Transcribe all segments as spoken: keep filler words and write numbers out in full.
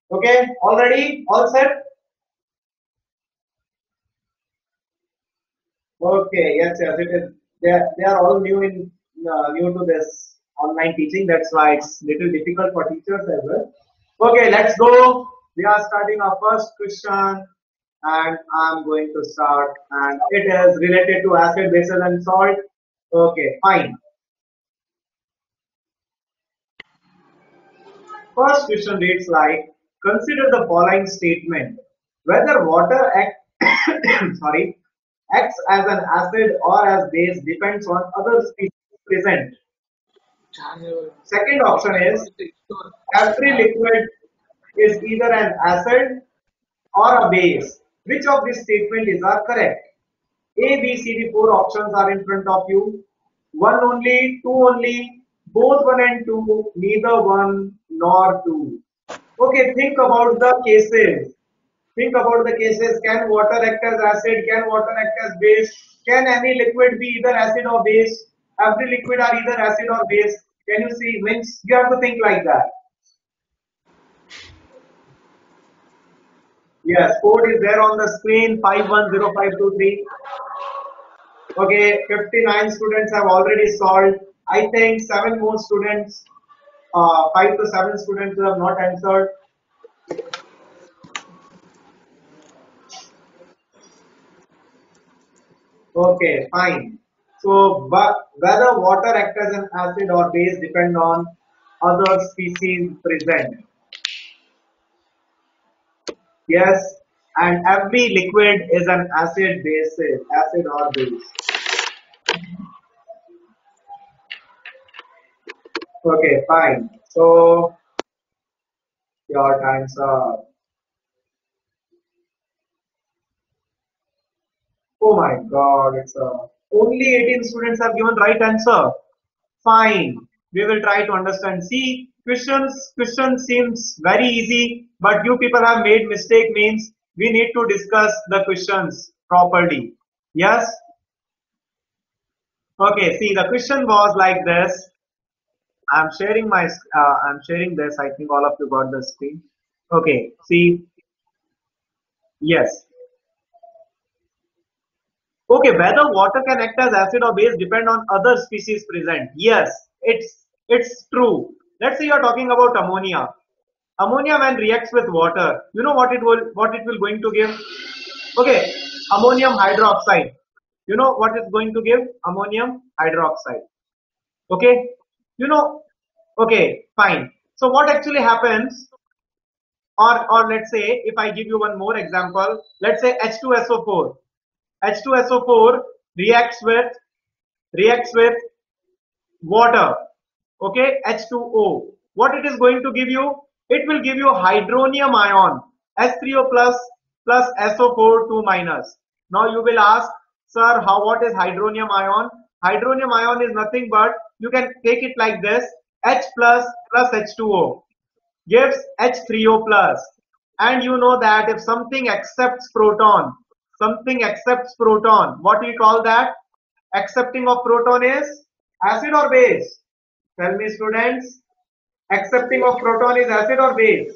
Okay, all ready? All set? Okay, yes, yes, it is. They are, they are all new in uh, new to this online teaching. That's why it's little difficult for teachers as well. Okay, let's go. We are starting our first question, and I'm going to start. And it is related to acid, bases, and salt. Okay, fine. First question reads like: Consider the following statement: whether water act, sorry, acts as an acid or as base depends on other species present. Second option is every liquid is either an acid or a base. Which of these statements are correct? A, B, C, D, four options are in front of you. One only, two only, both one and two, neither one nor two. Okay, think about the cases. Think about the cases. Can water act as acid? Can water act as base? Can any liquid be either acid or base? Every liquid are either acid or base. Can you see? Means you have to think like that. Yes, code is there on the screen five one zero five two three. Okay, fifty-nine students have already solved. I think seven more students, uh, five to seven students who have not answered. Okay, fine. So, but whether water acts as an acid or base depend on other species present. Yes, and every liquid is an acid base, acid or base. Okay, fine. So your time's up. Oh my God, it's uh, only eighteen students have given right answer. Fine, we will try to understand. See, questions question seems very easy, but you people have made mistake. Means we need to discuss the questions properly. Yes. Okay. See, the question was like this. I'm sharing my. Uh, I'm sharing this. I think all of you got the screen. Okay. See. Yes. Okay, whether water can act as acid or base depend on other species present. Yes, it's it's true. Let's say you're talking about ammonia. Ammonia when reacts with water, you know what it will what it will going to give? Okay, ammonium hydroxide. You know what it's going to give? Ammonium hydroxide. Okay, you know. Okay, fine. So what actually happens? Or or let's say if I give you one more example, let's say H two S O four. H two S O four reacts with reacts with water. Okay, H two O. What it is going to give you? It will give you hydronium ion H three O plus plus S O four two minus. Now you will ask, sir, how what is hydronium ion? Hydronium ion is nothing but you can take it like this: H plus plus H two O gives H three O plus. And you know that if something accepts proton, something accepts proton, what do you call that? Accepting of proton is acid or base? Tell me, students. Accepting of proton is acid or base?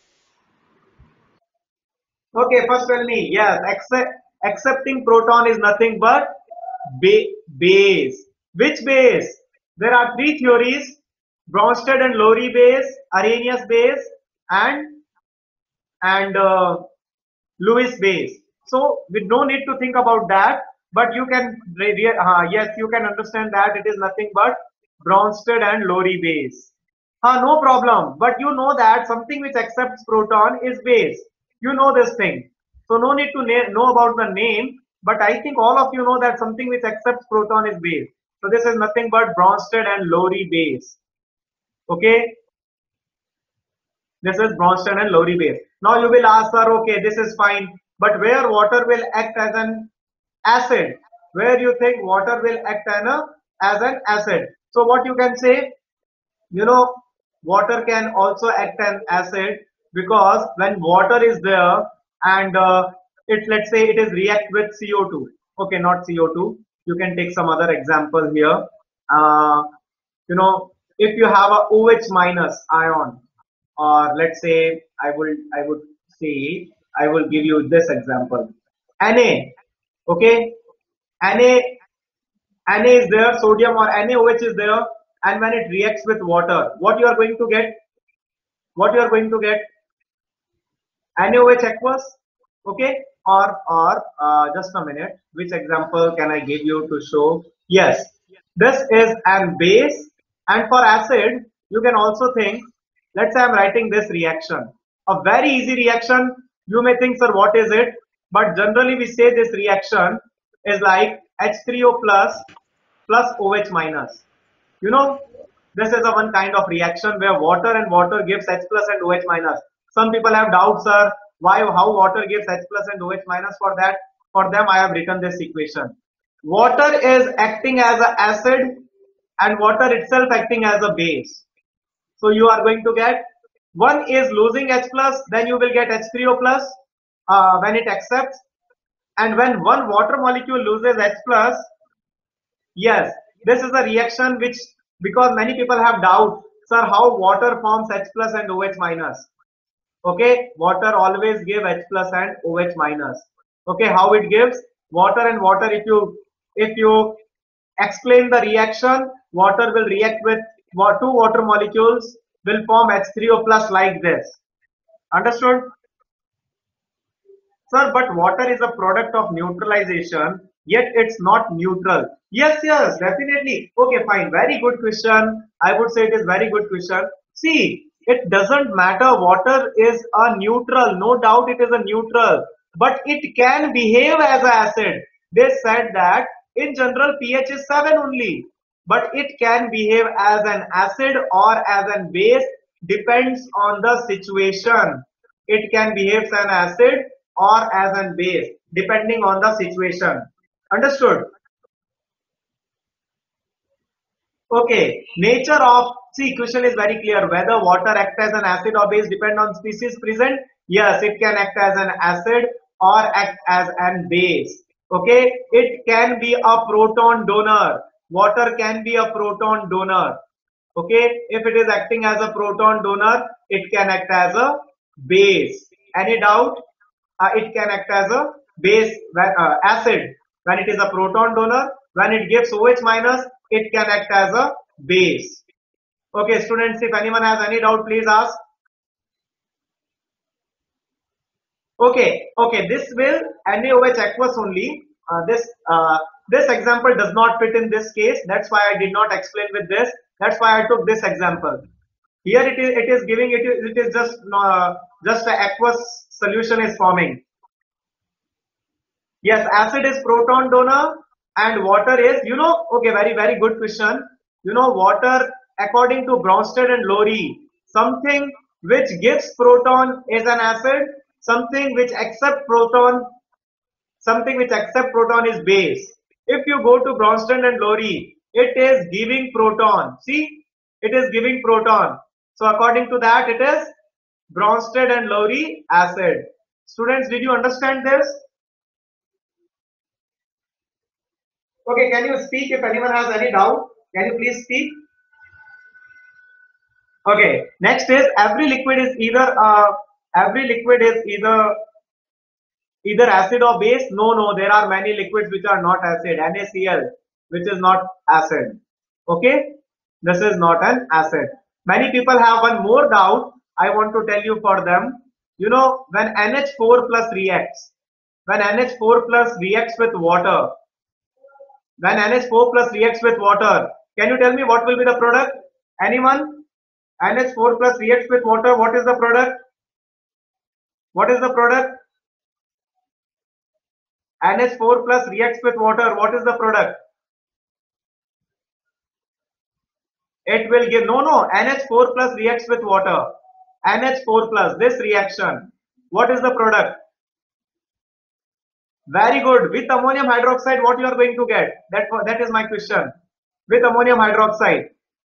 Okay, first tell me. Yes, accept, accepting proton is nothing but ba base. Which base? There are three theories: Bronsted and Lowry base, Arrhenius base, and and uh, Lewis base. So we don't need to think about that, but you can uh, yes, you can understand that it is nothing but Bronsted and Lowry base. Uh, no problem, but you know that something which accepts proton is base. You know this thing, so no need to know about the name. But I think all of you know that something which accepts proton is base. So this is nothing but Bronsted and Lowry base. Okay, this is Bronsted and Lowry base. Now you will ask, sir, okay, this is fine, but where water will act as an acid? Where you think water will act as, a, as an acid? So what you can say, you know, water can also act as acid because when water is there and uh, it, let's say it is react with C O two. Okay, not C O two. You can take some other example here. Uh, you know, if you have a OH minus ion, or let's say I will I would say I will give you this example. Na, okay, Na Na is there, sodium or NaOH is there, and when it reacts with water, what you are going to get? What you are going to get? NaOH aqueous, okay, or or uh, just a minute. Which example can I give you to show? Yes, this is an base, and for acid, you can also think. Let's say I'm writing this reaction, a very easy reaction. You may think, sir, what is it? But generally, we say this reaction is like H three O plus plus OH minus. You know, this is a one kind of reaction where water and water gives H plus and OH minus. Some people have doubts, sir, why, how water gives H plus and OH minus. For that, for them, I have written this equation. Water is acting as an acid and water itself acting as a base. So you are going to get, one is losing H plus, then you will get H three O plus uh, when it accepts. And when one water molecule loses H plus, yes, this is a reaction which, because many people have doubt, sir, how water forms H plus and OH minus. Okay, water always give H plus and OH minus. Okay, how it gives? Water and water, if you if you explain the reaction, water will react with two water molecules will form H three O plus like this. Understood? Sir, but water is a product of neutralization, yet it's not neutral. Yes, yes, definitely. Okay, fine. Very good question. I would say it is very good question. See, it doesn't matter. Water is a neutral. No doubt it is a neutral. But it can behave as an acid. They said that in general pH is seven only. But it can behave as an acid or as a base. Depends on the situation. It can behave as an acid or as an base depending on the situation. Understood? Okay, nature of, see, question is very clear. Whether water act as an acid or base depend on species present. Yes, it can act as an acid or act as an base. Okay, it can be a proton donor. Water can be a proton donor. Okay, if it is acting as a proton donor, it can act as a base. Any doubt? Uh, it can act as a base uh, acid when it is a proton donor. When it gives OH minus, it can act as a base. Okay, students, if anyone has any doubt, please ask. Okay, okay, this will NaOH aqueous only. Uh, this uh, this example does not fit in this case. That's why I did not explain with this. That's why I took this example. Here it is. It is giving it. Is, it is just uh, just an aqueous solution is forming. Yes, acid is proton donor and water is, you know, okay, very, very good question. You know, water, according to Bronsted and Lowry, something which gives proton is an acid, something which accept proton, something which accept proton is base. If you go to Bronsted and Lowry, it is giving proton. See, it is giving proton. So according to that, it is Bronsted and Lowry acid. Students, did you understand this? Okay, can you speak if anyone has any doubt? Can you please speak? Okay, next is every liquid is either uh, every liquid is either either acid or base. No, no, there are many liquids which are not acid. NaCl, which is not acid. Okay, this is not an acid. Many people have one more doubt. I want to tell you for them. You know, when N H four plus reacts, when N H four plus reacts with water, when N H four plus reacts with water, can you tell me what will be the product? Anyone? N H four plus reacts with water, what is the product? What is the product? N H four plus reacts with water, what is the product? It will give, no, no, N H four plus reacts with water. N H four plus, this reaction, what is the product? Very good. With ammonium hydroxide, what you are going to get? That, that is my question. With ammonium hydroxide,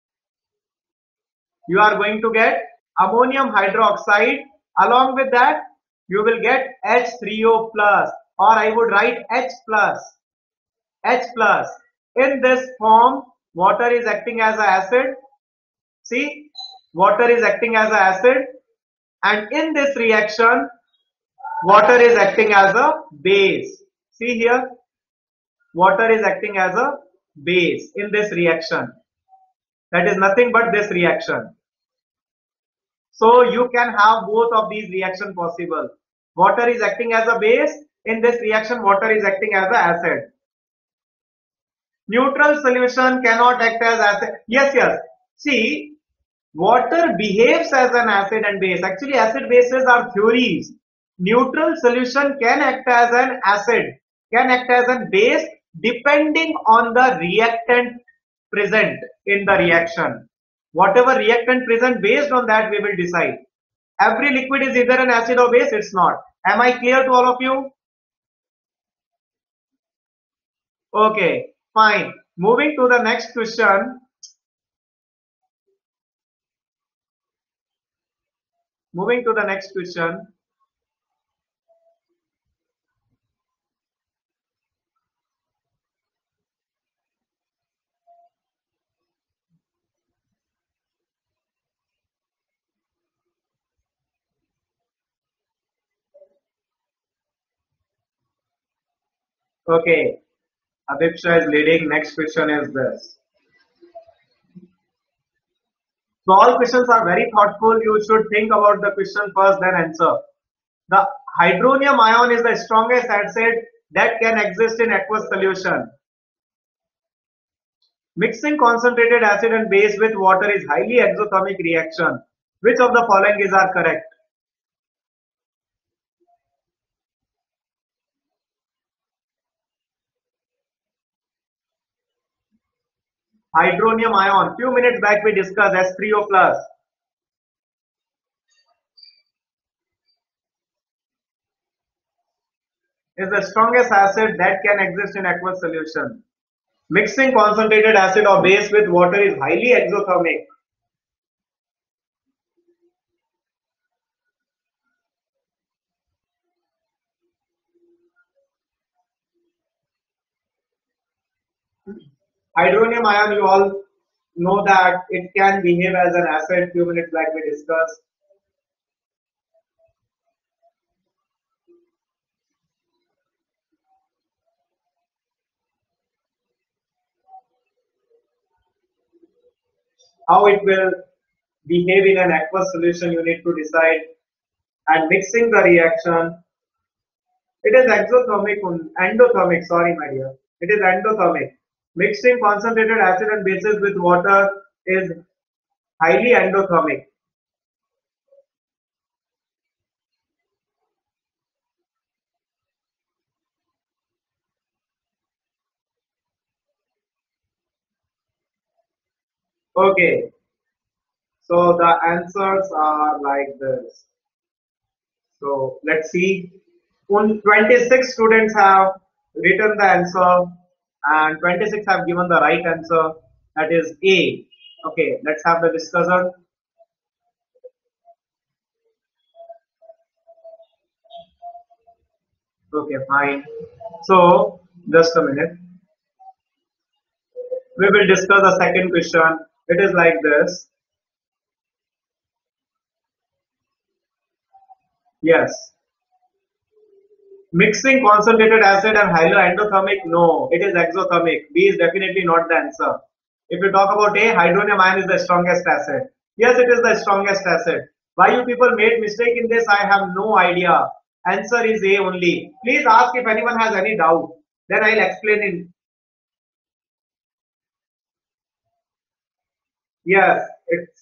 you are going to get ammonium hydroxide. Along with that, you will get H three O plus, or I would write H plus. H plus. In this form, water is acting as an acid. See, water is acting as an acid, and in this reaction, water is acting as a base. See here, water is acting as a base in this reaction. That is nothing but this reaction. So you can have both of these reaction possible. Water is acting as a base. In this reaction, water is acting as an acid. Neutral solution cannot act as acid. Yes, yes. See, water behaves as an acid and base. Actually, acid bases are theories. Neutral solution can act as an acid, can act as a base depending on the reactant present in the reaction. Whatever reactant present, based on that we will decide. Every liquid is either an acid or base, it's not. Am I clear to all of you? Okay, fine. Moving to the next question. Moving to the next question. Okay, Adipsha is leading. Next question is this. So all questions are very thoughtful. You should think about the question first, then answer. The hydronium ion is the strongest acid that can exist in aqueous solution. Mixing concentrated acid and base with water is highly exothermic reaction. Which of the following is are correct? Hydronium ion. Few minutes back we discussed H three O plus. Is the strongest acid that can exist in aqueous solution. Mixing concentrated acid or base with water is highly exothermic. Hydronium ion, you all know that it can behave as an acid. Few minutes back we discussed. How it will behave in an aqueous solution, you need to decide. And mixing the reaction, it is exothermic, endothermic, sorry my dear. It is endothermic. Mixing concentrated acid and bases with water is highly endothermic. Okay, so the answers are like this. So let's see. twenty-six students have written the answer and twenty-six have given the right answer. That is A. Okay, let's have the discussion. Okay, fine. So just a minute. We will discuss the second question. It is like this. Yes. Mixing concentrated acid and hydroendothermic? No, it is exothermic. B is definitely not the answer. If you talk about A, hydronium ion is the strongest acid. Yes, it is the strongest acid. Why you people made mistake in this, I have no idea. Answer is A only. Please ask if anyone has any doubt. Then I'll explain in. Yes, it's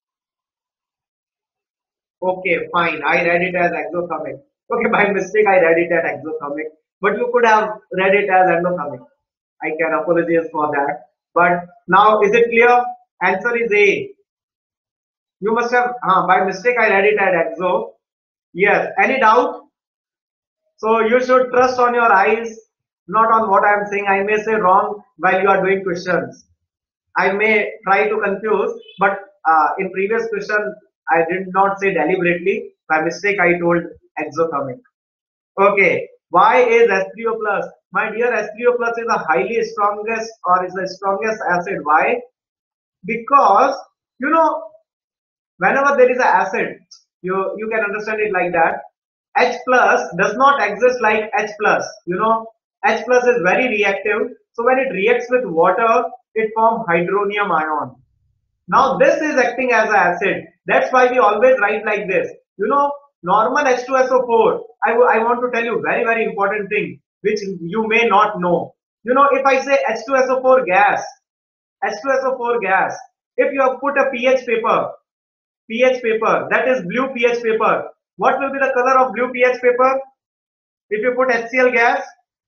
okay, fine. I read it as exothermic. Okay, by mistake I read it as exothermic. But you could have read it as endothermic. I can apologize for that. But now is it clear? Answer is A. You must have, uh, by mistake I read it as exo. Yes. Any doubt? So you should trust on your eyes, not on what I am saying. I may say wrong while you are doing questions. I may try to confuse, but uh, in previous question I did not say deliberately. By mistake I told exothermic. Okay. Why is H three O plus? My dear, H three O plus is the highly strongest or is the strongest acid. Why? Because you know Whenever there is an acid, you you can understand it like that. H plus does not exist like H plus. You know, H plus is very reactive. So when it reacts with water, it forms hydronium ion. Now this is acting as an acid. That's why we always write like this. You know, normal H two S O four. I, I want to tell you very very important thing which you may not know. You know, if I say H two S O four gas, H two S O four gas, if you have put a pH paper, pH paper, that is blue pH paper, what will be the color of blue pH paper? If you put HCl gas,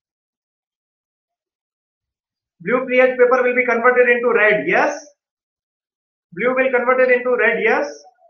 blue pH paper will be converted into red, yes? Blue will convert it into red, yes?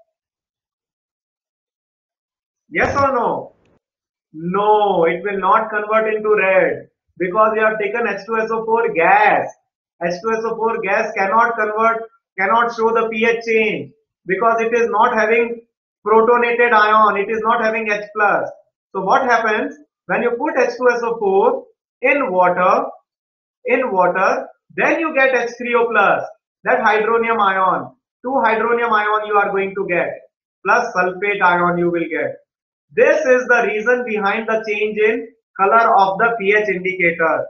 Yes or no? No, it will not convert into red because you have taken H two S O four gas. H two S O four gas cannot convert, cannot show the pH change because it is not having protonated ion, it is not having H plus. So what happens when you put H two S O four in water, in water, then you get H three O plus, that hydronium ion. Two hydronium ion you are going to get, plus sulfate ion you will get. This is the reason behind the change in color of the pH indicator.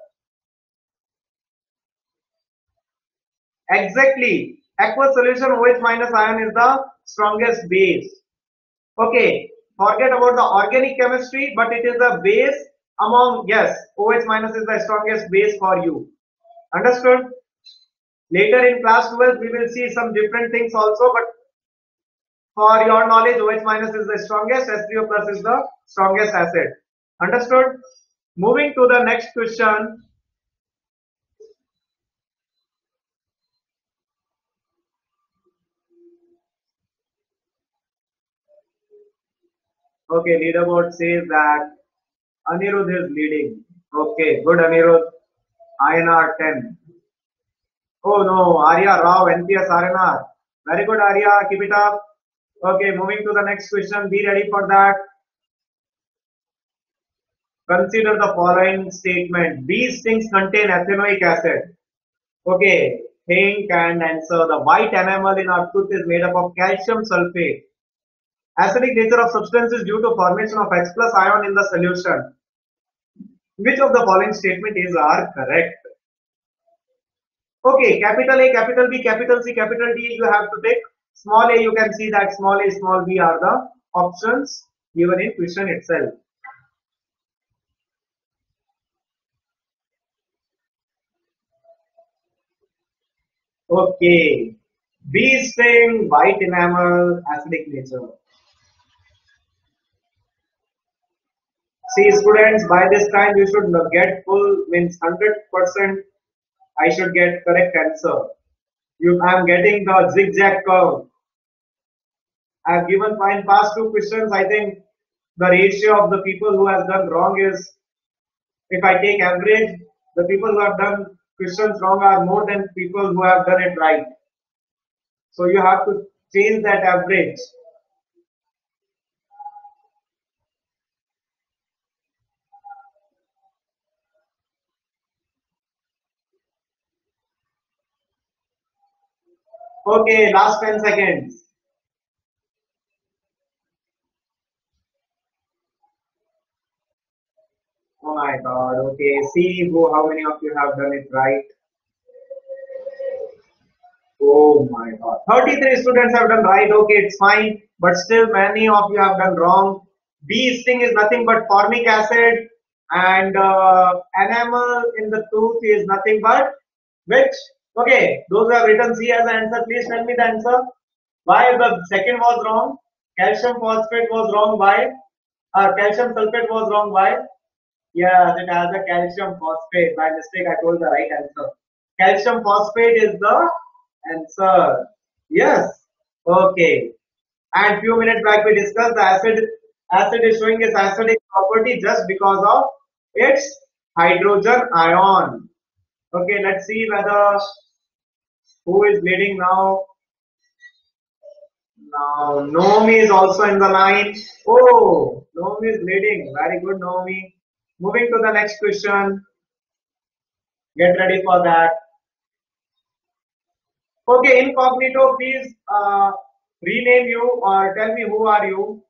Exactly. Aqueous solution OH minus ion is the strongest base. Okay, forget about the organic chemistry, but it is the base among, yes, OH minus is the strongest base for you. Understood? Later in class twelve, we will see some different things also, but for your knowledge, OH minus is the strongest, H three O plus is the strongest acid. Understood? Moving to the next question. Okay, leaderboard says that Anirudh is leading. Okay, good Anirudh. I N R ten. Oh no, Arya Rao, N P S R N R. Very good Arya, keep it up. Okay, moving to the next question. Be ready for that. Consider the following statement. These things contain ethanoic acid. Okay, think and answer. The white enamel in our tooth is made up of calcium sulfate. Acidic nature of substance is due to formation of H plus ion in the solution. Which of the following statement is are correct? Okay, capital A, capital B, capital C, capital D, you have to take. Small a, you can see that small a, small b are the options given in question itself. Okay, B is saying white enamel, acidic nature. See students, by this time you should get full, means one hundred percent I should get correct answer. You, I am getting the zigzag curve. I have given fine past two questions. I think the ratio of the people who have done wrong is, if I take average, the people who have done questions wrong are more than people who have done it right. So you have to change that average. Okay, last ten seconds. Oh my god, okay. See who, how many of you have done it right. Oh my god. thirty-three students have done right, okay, it's fine. But still many of you have done wrong. B thing is nothing but formic acid, and uh, enamel in the tooth is nothing but which? Okay, those who have written C as an answer, please tell me the answer. Why the second was wrong? Calcium phosphate was wrong. Why? Uh, calcium sulfate was wrong. Why? Yes, it has a calcium phosphate. By mistake, I told the right answer. Calcium phosphate is the answer. Yes. Okay. And few minutes back we discussed the acid. Acid is showing its acidic property just because of its hydrogen ion. Okay, let's see whether who is leading now. Now Nomi is also in the line. Oh, Nomi is leading. Very good, Nomi. Moving to the next question. Get ready for that. Okay, incognito, please. Uh, Rename you or tell me who are you?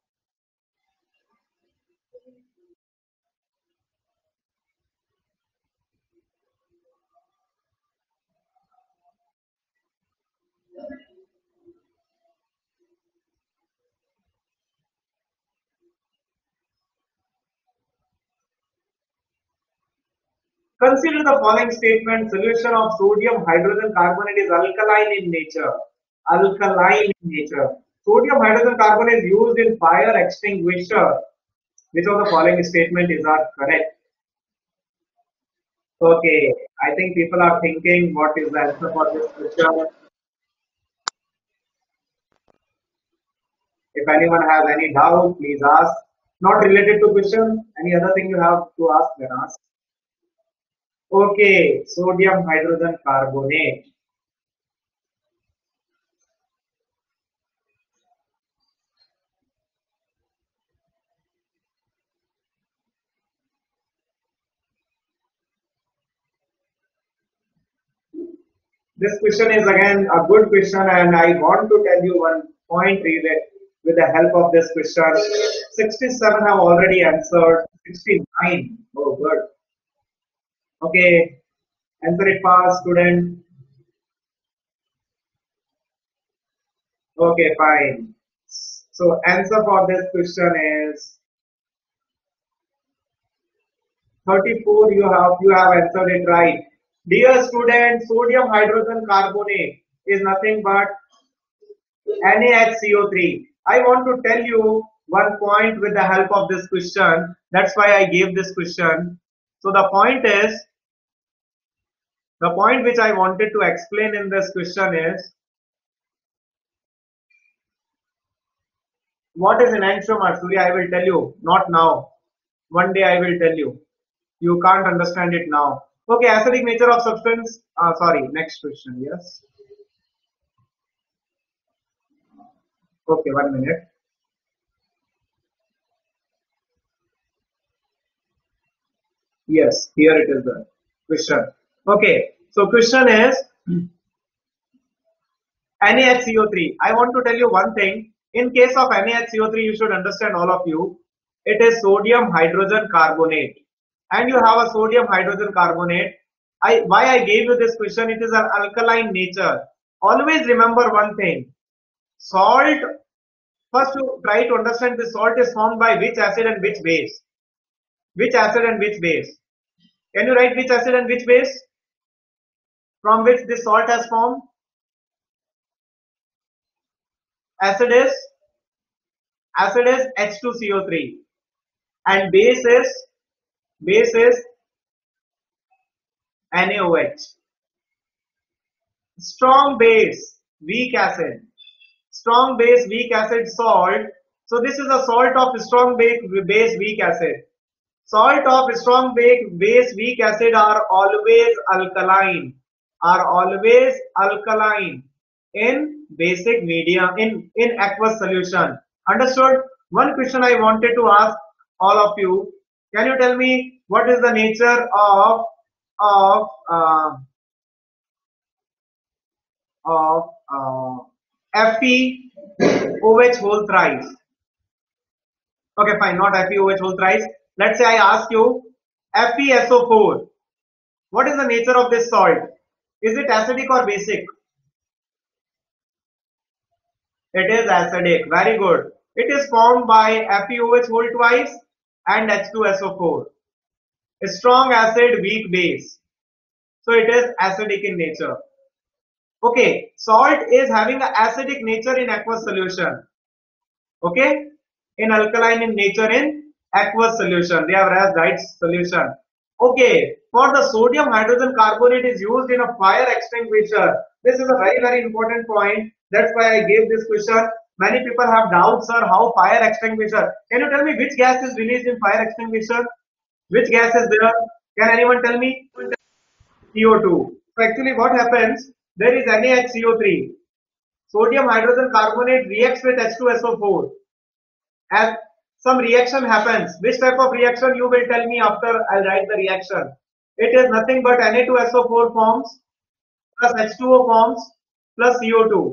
Consider the following statement. Solution of sodium hydrogen carbonate is alkaline in nature. Alkaline in nature. Sodium hydrogen carbonate is used in fire extinguisher. Which of the following statement is not correct? Okay, I think people are thinking what is the answer for this question. If anyone has any doubt, please ask. Not related to question. Any other thing you have to ask, then ask. Okay, sodium hydrogen carbonate. This question is again a good question, and I want to tell you one point related with the help of this question. sixty-seven have already answered. sixty-nine. Oh, good. Okay, answer it fast, student. Okay, fine. So answer for this question is thirty-four. You have you have answered it right. Dear student, sodium hydrogen carbonate is nothing but NaHCO3. I want to tell you one point with the help of this question. That's why I gave this question. So the point is, the point which I wanted to explain in this question is, what is enantiomer? Surya, I will tell you, not now. One day I will tell you. You can't understand it now. Okay, acidic nature of substance. Uh, sorry, next question. Yes. Okay, one minute. Yes, here it is the question. Okay, so question is NaHCO3. I want to tell you one thing. In case of NaHCO3, you should understand all of you. It is sodium hydrogen carbonate, and you have a sodium hydrogen carbonate. I why I gave you this question. It is an alkaline nature. Always remember one thing. Salt. First, you try to understand this salt is formed by which acid and which base. Which acid and which base? Can you write which acid and which base from which this salt has formed? Acid is acid is H two C O three and base is base is NaOH. Strong base, weak acid. Strong base, weak acid, salt. So this is a salt of strong base, base weak acid. Salt of strong base, base weak acid are always alkaline. Are always alkaline in basic medium, in in aqueous solution. Understood? One question I wanted to ask all of you. Can you tell me what is the nature of of uh, of uh, FeOH whole thrice? Okay, fine, not FeOH whole thrice. Let's say I ask you F e S O four. What is the nature of this salt? Is it acidic or basic? It is acidic. Very good. It is formed by FeOH whole twice and H two S O four. A strong acid, weak base. So it is acidic in nature. Okay, salt is having an acidic nature in aqueous solution. Okay, in alkaline in nature in aqueous solution. They have right solution. Okay, for the sodium hydrogen carbonate is used in a fire extinguisher. This is a very very important point. That's why I gave this question. Many people have doubts, sir, how fire extinguisher. Can you tell me which gas is released in fire extinguisher? Which gas is there? Can anyone tell me? C O two. So actually what happens? There is NaHCO3. Sodium hydrogen carbonate reacts with H two S O four. As some reaction happens. Which type of reaction you will tell me after I'll write the reaction. It is nothing but Na two S O four forms plus H two O forms plus C O two.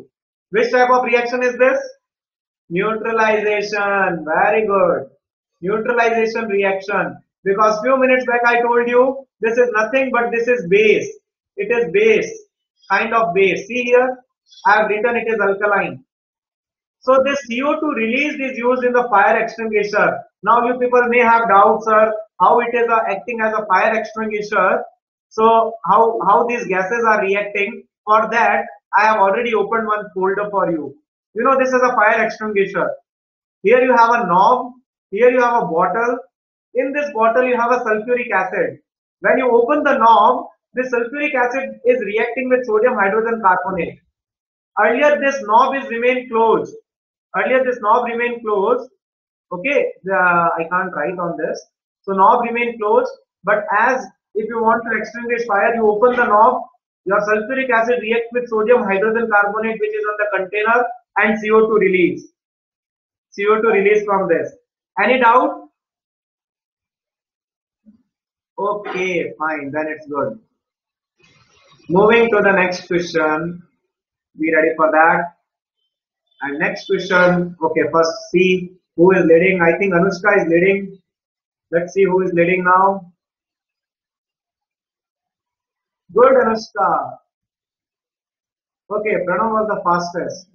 Which type of reaction is this? Neutralization. Very good. Neutralization reaction. Because few minutes back I told you this is nothing but this is base. It is base. Kind of base. See here. I have written it is alkaline. So this C O two released is used in the fire extinguisher. Now you people may have doubts, sir, how it is uh, acting as a fire extinguisher. So how, how these gases are reacting. For that, I have already opened one folder for you. You know, this is a fire extinguisher. Here you have a knob. Here you have a bottle. In this bottle you have a sulfuric acid. When you open the knob, this sulfuric acid is reacting with sodium hydrogen carbonate. Earlier this knob is remained closed. Earlier this knob remained closed. Okay, the, I can't write on this. So knob remained closed. But as if you want to extinguish fire, you open the knob. Your sulfuric acid reacts with sodium hydrogen carbonate, which is on the container, and C O two release. C O two release from this. Any doubt? Okay, fine. Then it's good. Moving to the next question. Be ready for that. And next question. Okay, first see who is leading. I think Anushka is leading. Let's see who is leading now. Good, Anushka. Okay, Pranav was the fastest.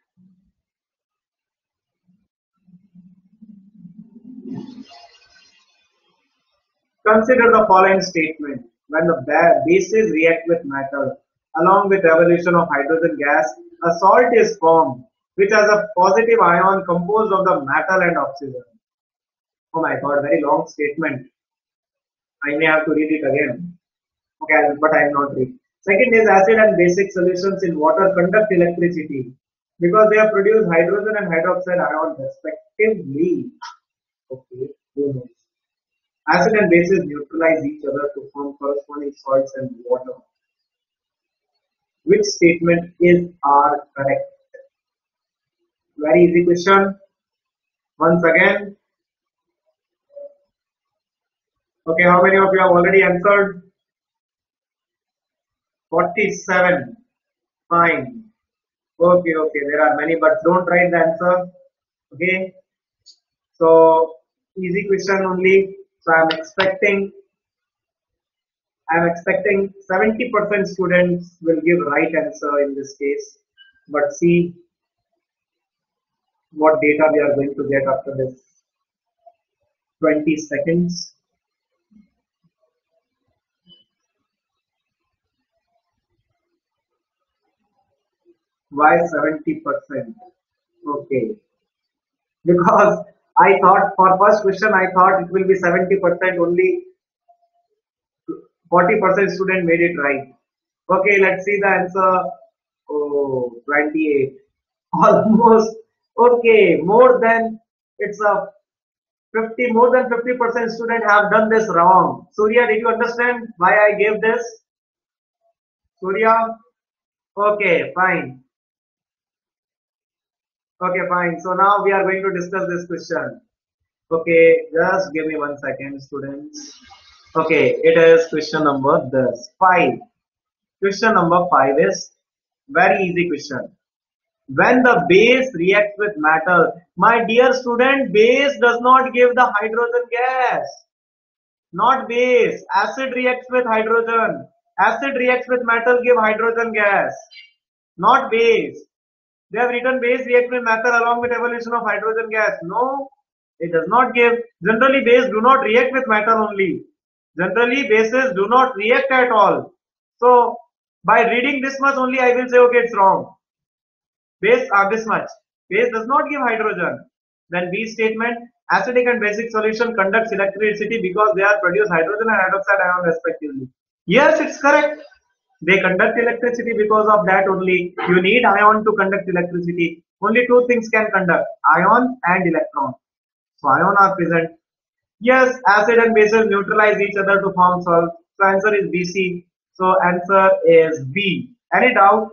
Consider the following statement. When the bases react with metal, along with evolution of hydrogen gas, a salt is formed, which has a positive ion composed of the metal and oxygen. Oh my god, very long statement. I may have to read it again. Okay, but I will not read. Second is acid and basic solutions in water conduct electricity because they have produced hydrogen and hydroxide ions respectively. Okay, two more. Acid and bases neutralize each other to form corresponding salts and water. Which statement is are correct? Very easy question. Once again. Okay, how many of you have already answered? forty-seven. Fine. Okay, okay. There are many, but don't write the answer. Okay. So, easy question only. So, I am expecting I am expecting seventy percent students will give right answer in this case. But see what data we are going to get after this twenty seconds. Why seventy percent? Okay. Because I thought for first question, I thought it will be seventy percent only. forty percent student made it right. Okay, let's see the answer. Oh, twenty-eight. Almost. Okay, more than it's a fifty, more than fifty percent student have done this wrong. Surya, did you understand why I gave this? Surya? Okay, fine. Okay, fine. So now we are going to discuss this question. Okay, just give me one second, students. Okay, it is question number this five. Question number five is very easy question. When the base reacts with metal, my dear student, base does not give the hydrogen gas. Not base. Acid reacts with hydrogen. Acid reacts with metal, give hydrogen gas. Not base. They have written base react with metal along with evolution of hydrogen gas. No, it does not give. Generally, base do not react with metal only. Generally, bases do not react at all. So, by reading this much only, I will say, okay, it's wrong. Base are this much. Base does not give hydrogen. Then B statement, acidic and basic solution conducts electricity because they are produce hydrogen and hydroxide ion respectively. Yes, it's correct. They conduct electricity because of that only. You need ion to conduct electricity. Only two things can conduct, ion and electron. So ion are present. Yes, acid and bases neutralize each other to form salt. So answer is B C. So answer is B. Any doubt?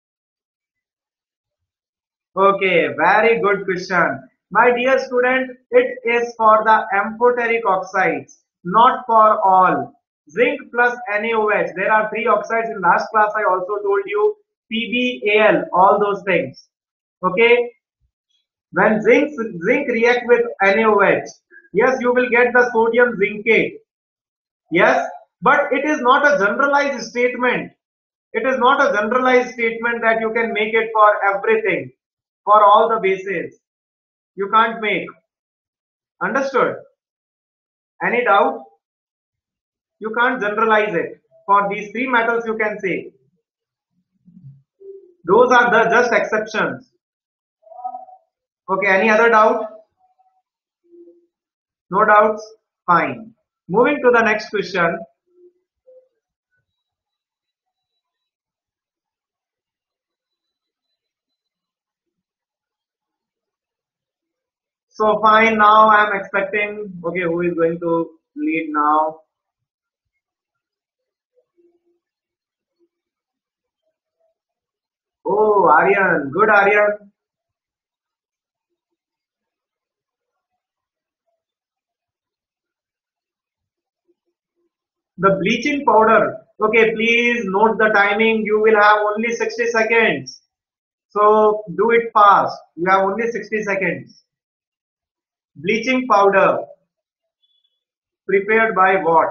Okay, very good question. My dear student, it is for the amphoteric oxides, not for all. Zinc plus NaOH. There are three oxides. In last class, I also told you P b A l, all those things. Okay, when zinc zinc react with NaOH, yes, you will get the sodium zincate. Yes, but it is not a generalized statement. It is not a generalized statement that you can make it for everything, for all the bases. You can't make. Understood? Any doubt? You can't generalize it. For these three metals, you can say. Those are the just exceptions. Okay, any other doubt? No doubts? Fine. Moving to the next question. So fine, now I am expecting, okay, who is going to lead now? Oh, Aryan. Good, Aryan. The bleaching powder. Okay, please note the timing. You will have only sixty seconds. So do it fast. You have only sixty seconds. Bleaching powder prepared by what?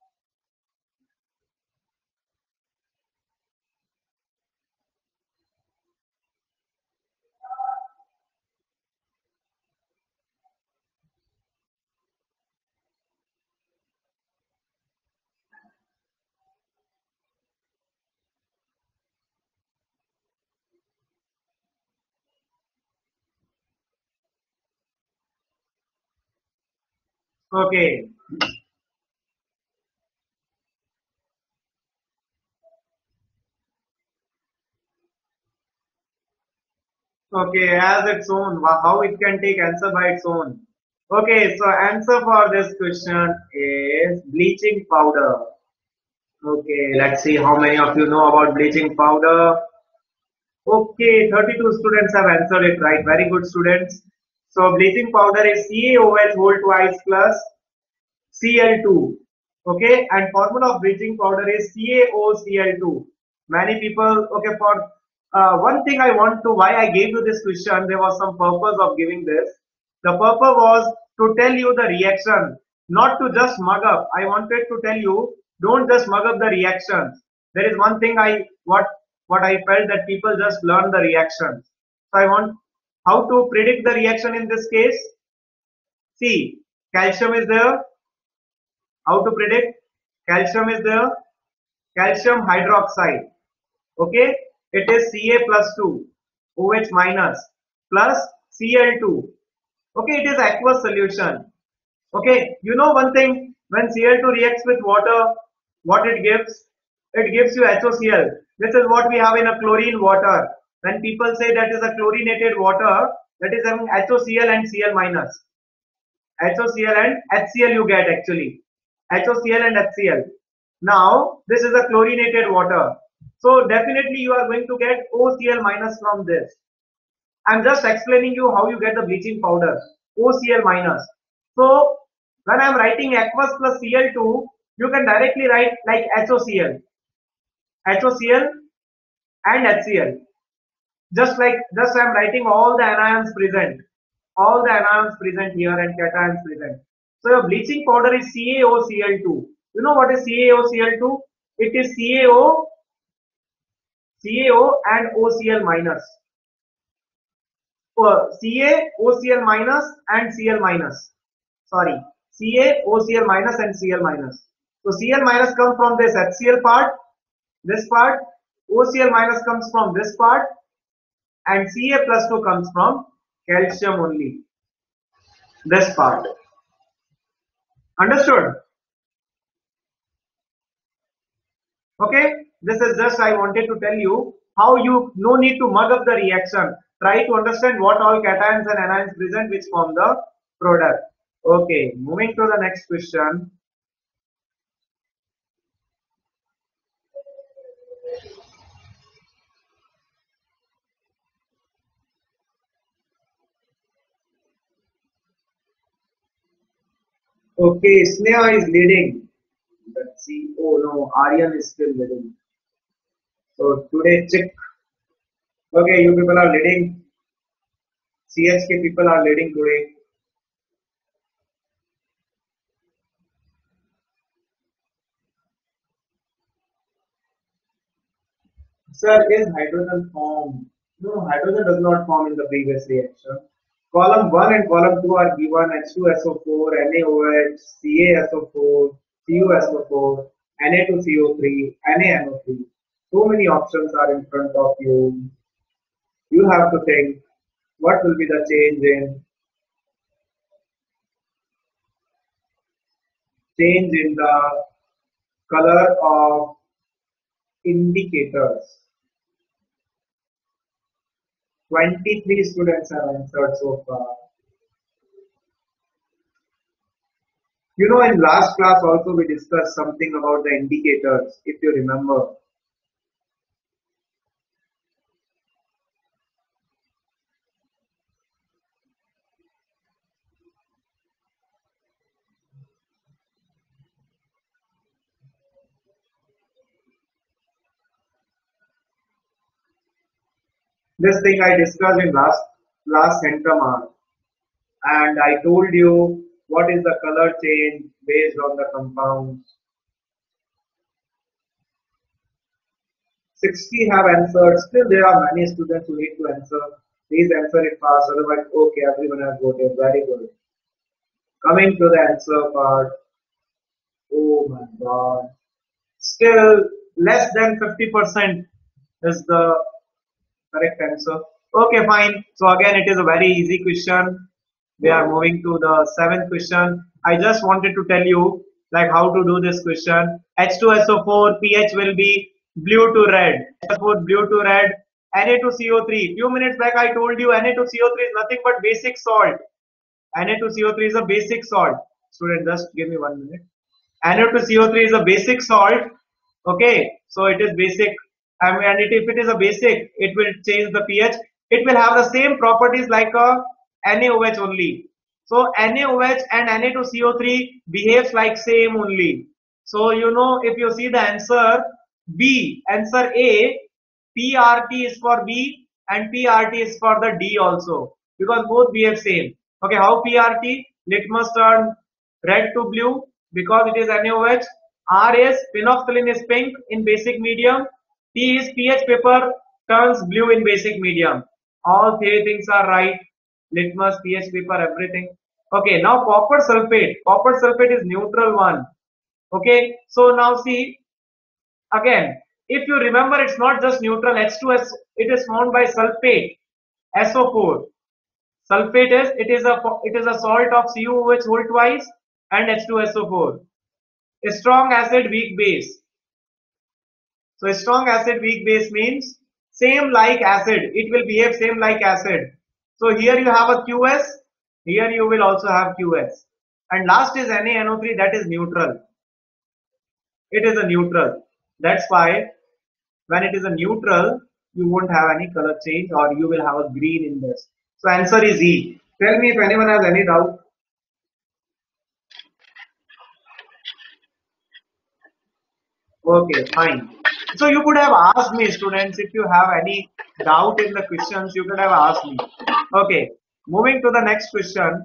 Okay. Okay, as its own. Wow, how it can take answer by its own. Okay, so answer for this question is bleaching powder. Okay, let's see how many of you know about bleaching powder. Okay, thirty-two students have answered it right. Very good, students. So bleaching powder is CaOH whole twice plus C L two. Okay, and formula of bleaching powder is CaOCl two. Many people, okay, for uh, one thing I want to, why I gave you this question, there was some purpose of giving this. The purpose was to tell you the reaction, not to just mug up. I wanted to tell you, don't just mug up the reactions. There is one thing I, what, what I felt that people just learn the reactions. So I want, how to predict the reaction in this case? See, calcium is there. How to predict? Calcium is there. Calcium hydroxide. Okay, it is Ca plus two, OH minus plus Cl two. Okay, it is aqueous solution. Okay, you know one thing, when Cl two reacts with water, what it gives? It gives you HOCl. This is what we have in a chlorine water. When people say that is a chlorinated water, that is having HOCl and Cl minus. HOCl and HCl you get actually. HOCl and HCl. Now, this is a chlorinated water. So definitely you are going to get OCl minus from this. I'm just explaining you how you get the bleaching powder. OCl minus. So when I'm writing aqueous plus Cl two, you can directly write like HOCl. HOCl and HCl. Just like, just I'm writing all the anions present. All the anions present here and cations present. So your bleaching powder is CaOCl two. You know what is CaOCl two? It is CaO, CaO and OCl minus. Uh, CaOCl minus and Cl minus. Sorry, CaOCl minus and Cl minus. So Cl minus comes from this HCl part, this part. OCl minus comes from this part, and Ca plus two comes from calcium only. This part. Understood? Okay, this is just I wanted to tell you how you no need to mug up the reaction. Try to understand what all cations and anions present which form the product. Okay, moving to the next question. Okay, Sneha is leading. Let's see. Oh no, Aryan is still leading. So today check. Okay, you people are leading. C H K people are leading today. Sir, is hydrogen formed? No, hydrogen does not form in the previous reaction. Column one and column two are given H two S O four, NaOH, CaSO4, CuSO4, Na two C O three, NaNO3. So many options are in front of you. You have to think what will be the change in change in the color of indicators. twenty-three students have answered so far. You know, in last class also we discussed something about the indicators, if you remember. This thing I discussed in last last centrum, and I told you what is the color change based on the compounds. sixty have answered. Still, there are many students who need to answer. Please answer it fast. Otherwise, okay, everyone has voted. Very good. Coming to the answer part. Oh my God. Still, less than fifty percent is the correct answer. Okay, fine. So again, it is a very easy question. We are moving to the seventh question. I just wanted to tell you like how to do this question. H two S O four pH will be blue to red. H two S O four blue to red. Na two C O three. Few minutes back I told you Na two C O three is nothing but basic salt. Na two C O three is a basic salt. Student, just give me one minute. Na two C O three is a basic salt. Okay, so it is basic. I mean, and it, if it is a basic, it will change the pH. It will have the same properties like a NaOH only. So NaOH and Na two C O three behaves like same only. So you know, if you see the answer B, answer A, P R T is for B and P R T is for the D also, because both behave same. Okay, how P R T? Litmus turn red to blue because it is NaOH. R is phenolphthalein is pink in basic medium. T is pH paper turns blue in basic medium. All three things are right. Litmus, pH paper, everything. Okay, now copper sulfate. Copper sulfate is neutral one. Okay, so now see again. If you remember, it's not just neutral H two S. It is formed by sulfate S O four. Sulfate is it is a it is a salt of CuOH whole twice and H two S O four. A strong acid, weak base. So a strong acid, weak base means same like acid. It will behave same like acid. So here you have a Q S. Here you will also have Q S. And last is NaNO three, that is neutral. It is a neutral. That's why when it is a neutral, you won't have any color change or you will have a green in this. So answer is E. Tell me if anyone has any doubt. Okay, fine. So you could have asked me, students, if you have any doubt in the questions, you could have asked me. Okay, moving to the next question.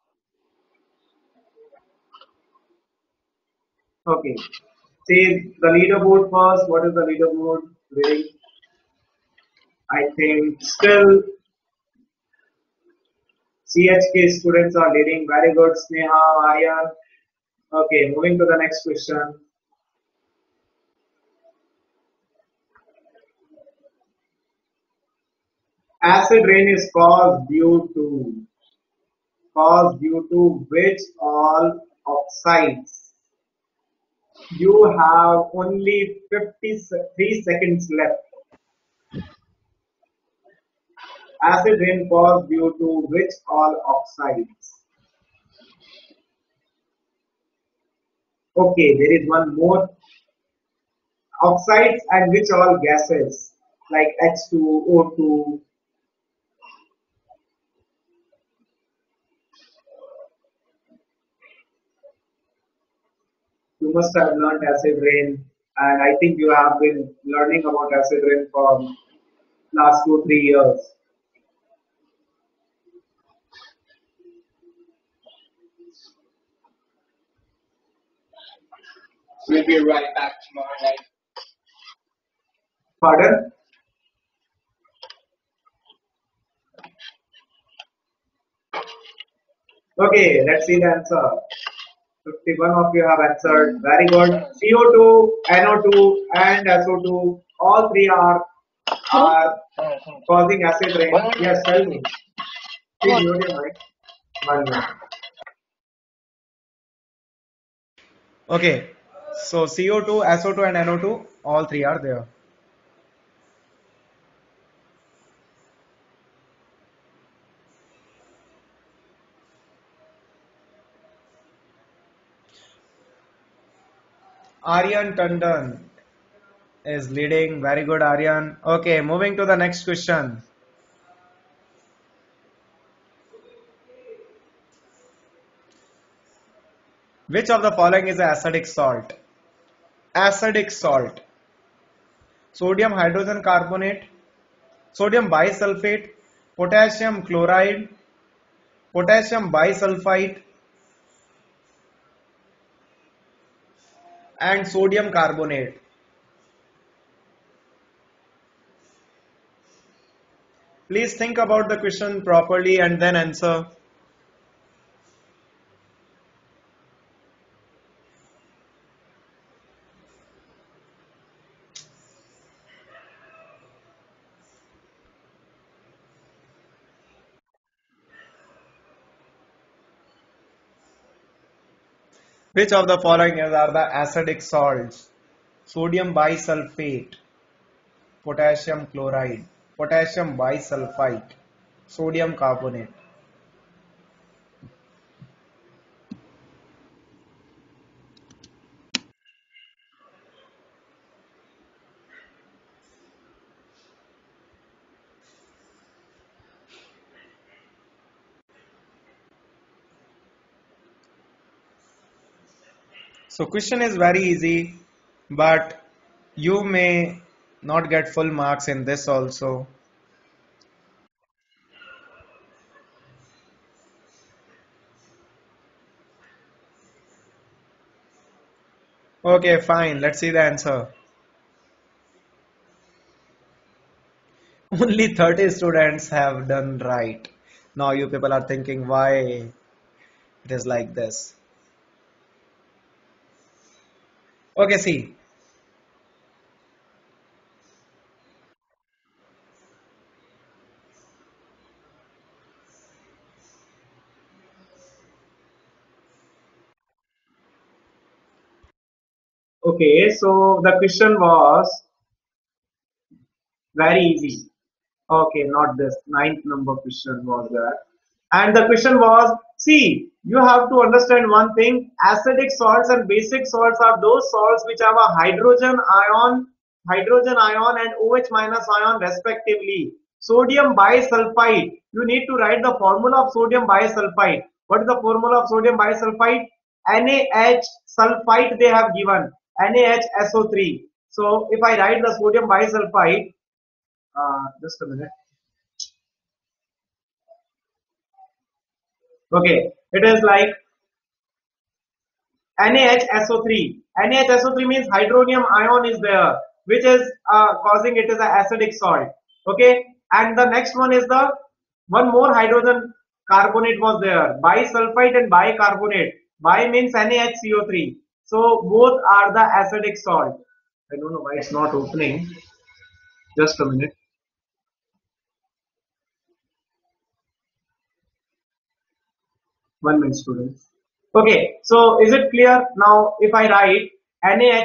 Okay, say the leaderboard first. What is the leaderboard? Today? I think still C H K students are leading. Very good, Sneha, Aryan. Okay, moving to the next question. Acid rain is caused due to caused due to which all oxides? You have only fifty-three seconds left. Acid rain caused due to which all oxides? Okay, there is one more. Oxides and which all gases? Like H two, O two. You must have learned acid rain, and I think you have been learning about acid rain from last two, three years. We'll be right back tomorrow night. Pardon? Okay, let's see the answer. fifty-one of you have answered. Very good. C O two, N O two, and S O two, all three are are causing acid rain. Yes, tell me. Please mute your mic. One minute. Okay, so C O two, S O two, and N O two, all three are there. Aryan Tandon is leading. Very good, Aryan. Okay, moving to the next question. Which of the following is an acidic salt? Acidic salt. Sodium hydrogen carbonate, sodium bisulfate, potassium chloride, potassium bisulfite, and sodium carbonate. Please think about the question properly and then answer. Which of the following are the acidic salts? Sodium bisulfate, potassium chloride, potassium bisulfite, sodium carbonate. So question is very easy, but you may not get full marks in this also. Okay, fine. Let's see the answer. Only thirty students have done right. Now you people are thinking why it is like this. Okay, see. Okay, so the question was very easy. Okay, not this. Ninth number question was there. And the question was, see, you have to understand one thing. Acidic salts and basic salts are those salts which have a hydrogen ion, hydrogen ion and OH minus ion respectively. Sodium bisulfite. You need to write the formula of sodium bisulfite. What is the formula of sodium bisulfite? NaH sulfite they have given. NaHSO3. So if I write the sodium bisulfite, uh, just a minute. Okay, it is like NaHSO3. NaHSO3 means hydronium ion is there, which is uh, causing it is an acidic salt. Okay, and the next one is the one more hydrogen carbonate was there, bisulfite and bicarbonate. Bi means NaHCO3. So both are the acidic salt. I don't know why it's not opening. Just a minute. One minute, students. Okay, so is it clear now? If I write NaH,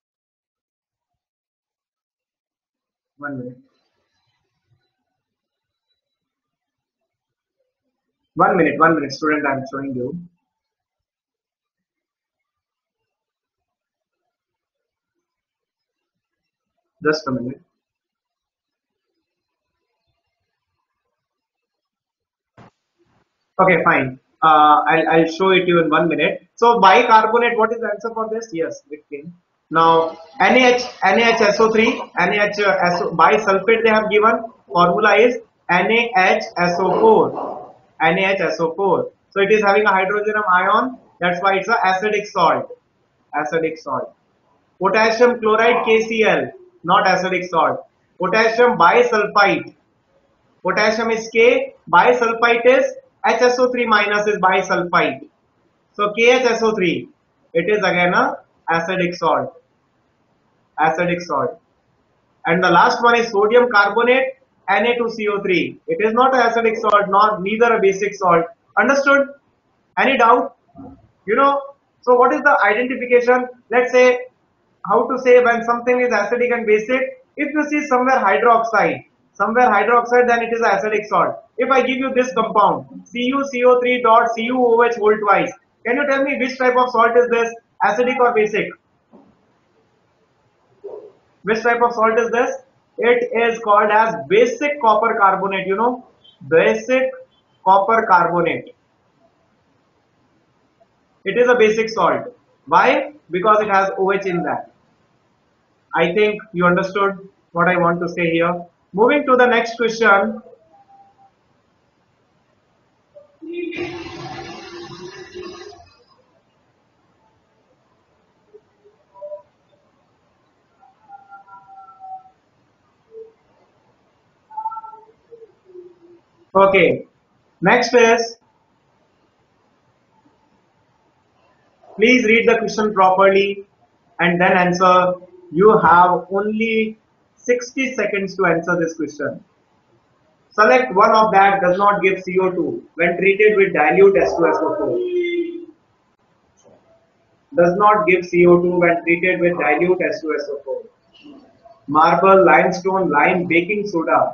one minute. One minute, one minute, student, I'm showing you. Just a minute. Okay, fine. Uh, I'll, I'll show it to you in one minute. So bicarbonate, what is the answer for this? Yes, it came. Now NaH, NaHSO3, NaH bisulfate they have given. Formula is NaHSO4. NaHSO4. So it is having a hydrogen ion. That's why it's a acidic salt. Acidic salt. Potassium chloride KCl, not acidic salt. Potassium bisulfite. Potassium is K. Bisulfite is H S O three minus is bisulfite. So K H S O three. It is again a acidic salt. Acidic salt. And the last one is sodium carbonate Na two C O three. It is not an acidic salt, nor neither a basic salt. Understood? Any doubt? You know, so what is the identification? Let's say how to say when something is acidic and basic. If you see somewhere hydroxide, somewhere hydroxide, then it is acidic salt. If I give you this compound C u C O three dot C u O H whole twice, can you tell me which type of salt is this? Acidic or basic? Which type of salt is this? It is called as basic copper carbonate. You know, basic copper carbonate. It is a basic salt. Why? Because it has OH in that. I think you understood what I want to say here. Moving to the next question. Okay. Next is, please read the question properly and then answer. You have only sixty seconds to answer this question. Select one of that does not give C O two when treated with dilute H two S O four. Does not give C O two when treated with dilute H two S O four. Marble, limestone, lime, baking soda.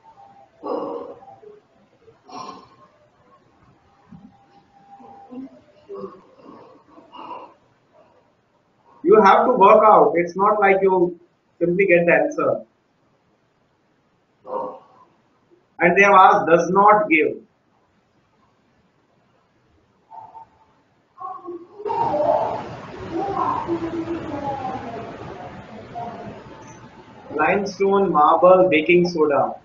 You have to work out. It's not like you simply get the answer. And they have asked does not give. Limestone, marble, baking soda.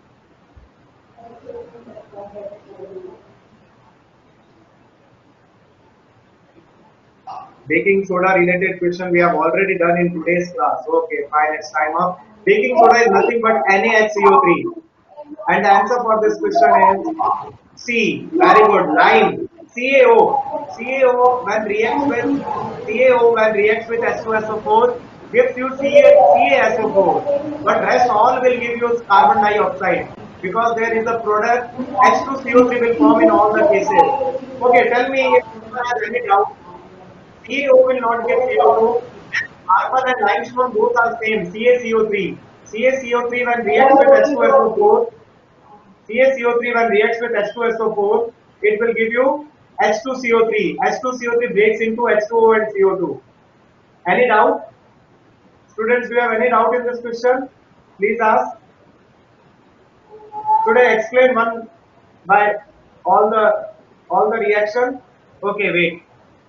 Baking soda related question we have already done in today's class. Okay, fine, it's time up. Baking soda is nothing but NaHCO3. And the answer for this question is C. Very good. Lime. CaO. CaO when reacts with CaO when reacts with H two S O four gives you CaSO4. But rest all will give you carbon dioxide because there is a product H two C O three will form in all the cases. Okay, tell me if you have any doubt. CaO will not give C O two. Marble and limestone both are same. CaCO3. CaCO3 when reacts with H two S O four. CaCO3 when reacts with H two S O four, it will give you H two C O three. H two C O three breaks into H two O and C O two. Any doubt? Students, do you have any doubt in this question? Please ask. Should I explain one by all the all the reaction? Okay, wait.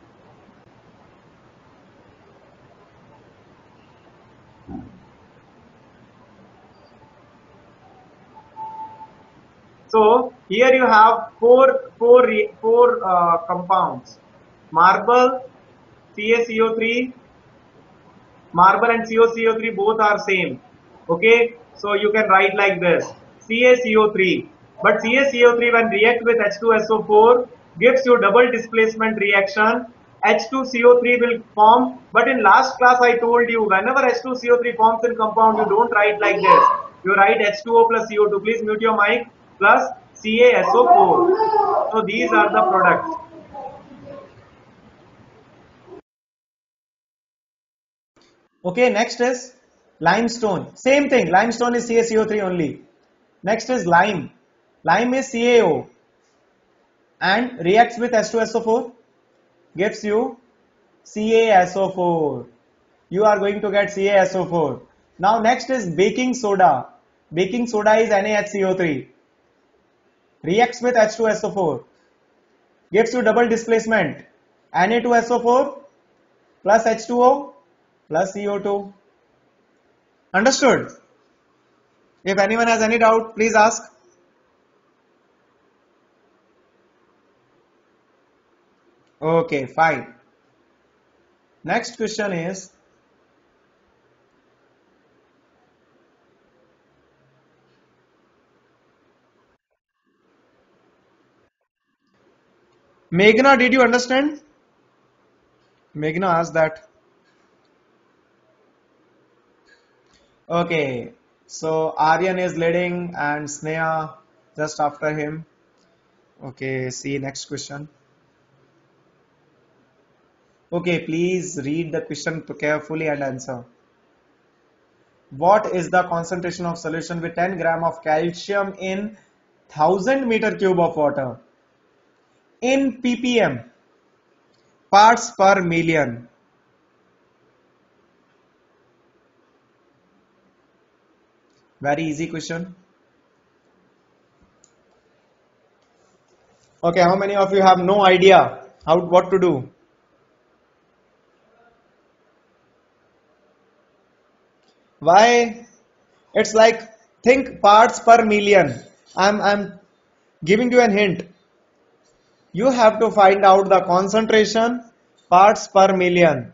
So here you have four, four, four uh, compounds. Marble, CaCO3, marble and C O C O three both are same. Okay, so you can write like this: CaCO three. But CaCO three when react with H two S O four gives you double displacement reaction. H two C O three will form. But in last class I told you whenever H two C O three forms in compound, you don't write like this. You write H two O plus C O two. Please mute your mic. Plus C A S O four. So these are the products. Okay, next is limestone. Same thing. Limestone is CaCO three only. Next is lime. Lime is CaO and reacts with H two S O four. Gives you C A S O four. You are going to get C A S O four. Now next is baking soda. Baking soda is NaHCO three. Reacts with H two S O four. Gives you double displacement. Na two S O four plus H two O plus C O two. Understood? If anyone has any doubt, please ask. Okay, fine. Next question is, Meghna, did you understand? Meghna asked that. Okay, so Aryan is leading and Sneha just after him. Okay, see next question. Okay, please read the question carefully and answer. What is the concentration of solution with ten gram of calcium in one thousand meter cube of water? In ppm, parts per million. Very easy question. Okay, how many of you have no idea how what to do? Why? It's like think parts per million. I'm I'm giving you a hint. You have to find out the concentration parts per million.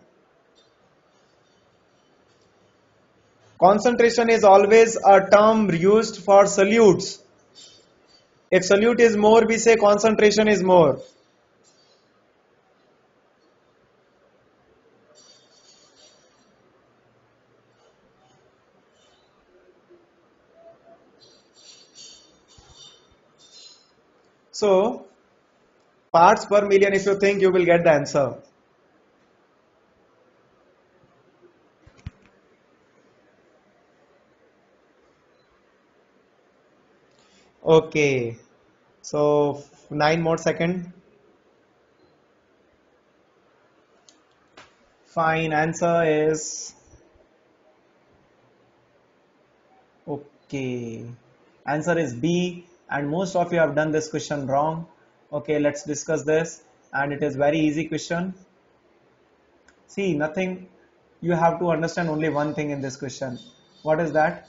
Concentration is always a term used for solutes. If solute is more, we say concentration is more. So, parts per million, if you think, you will get the answer. Okay, so nine more seconds. Fine, answer is okay. Answer is B, and most of you have done this question wrong. Okay, let's discuss this, and it is very easy question. See, nothing. You have to understand only one thing in this question. What is that?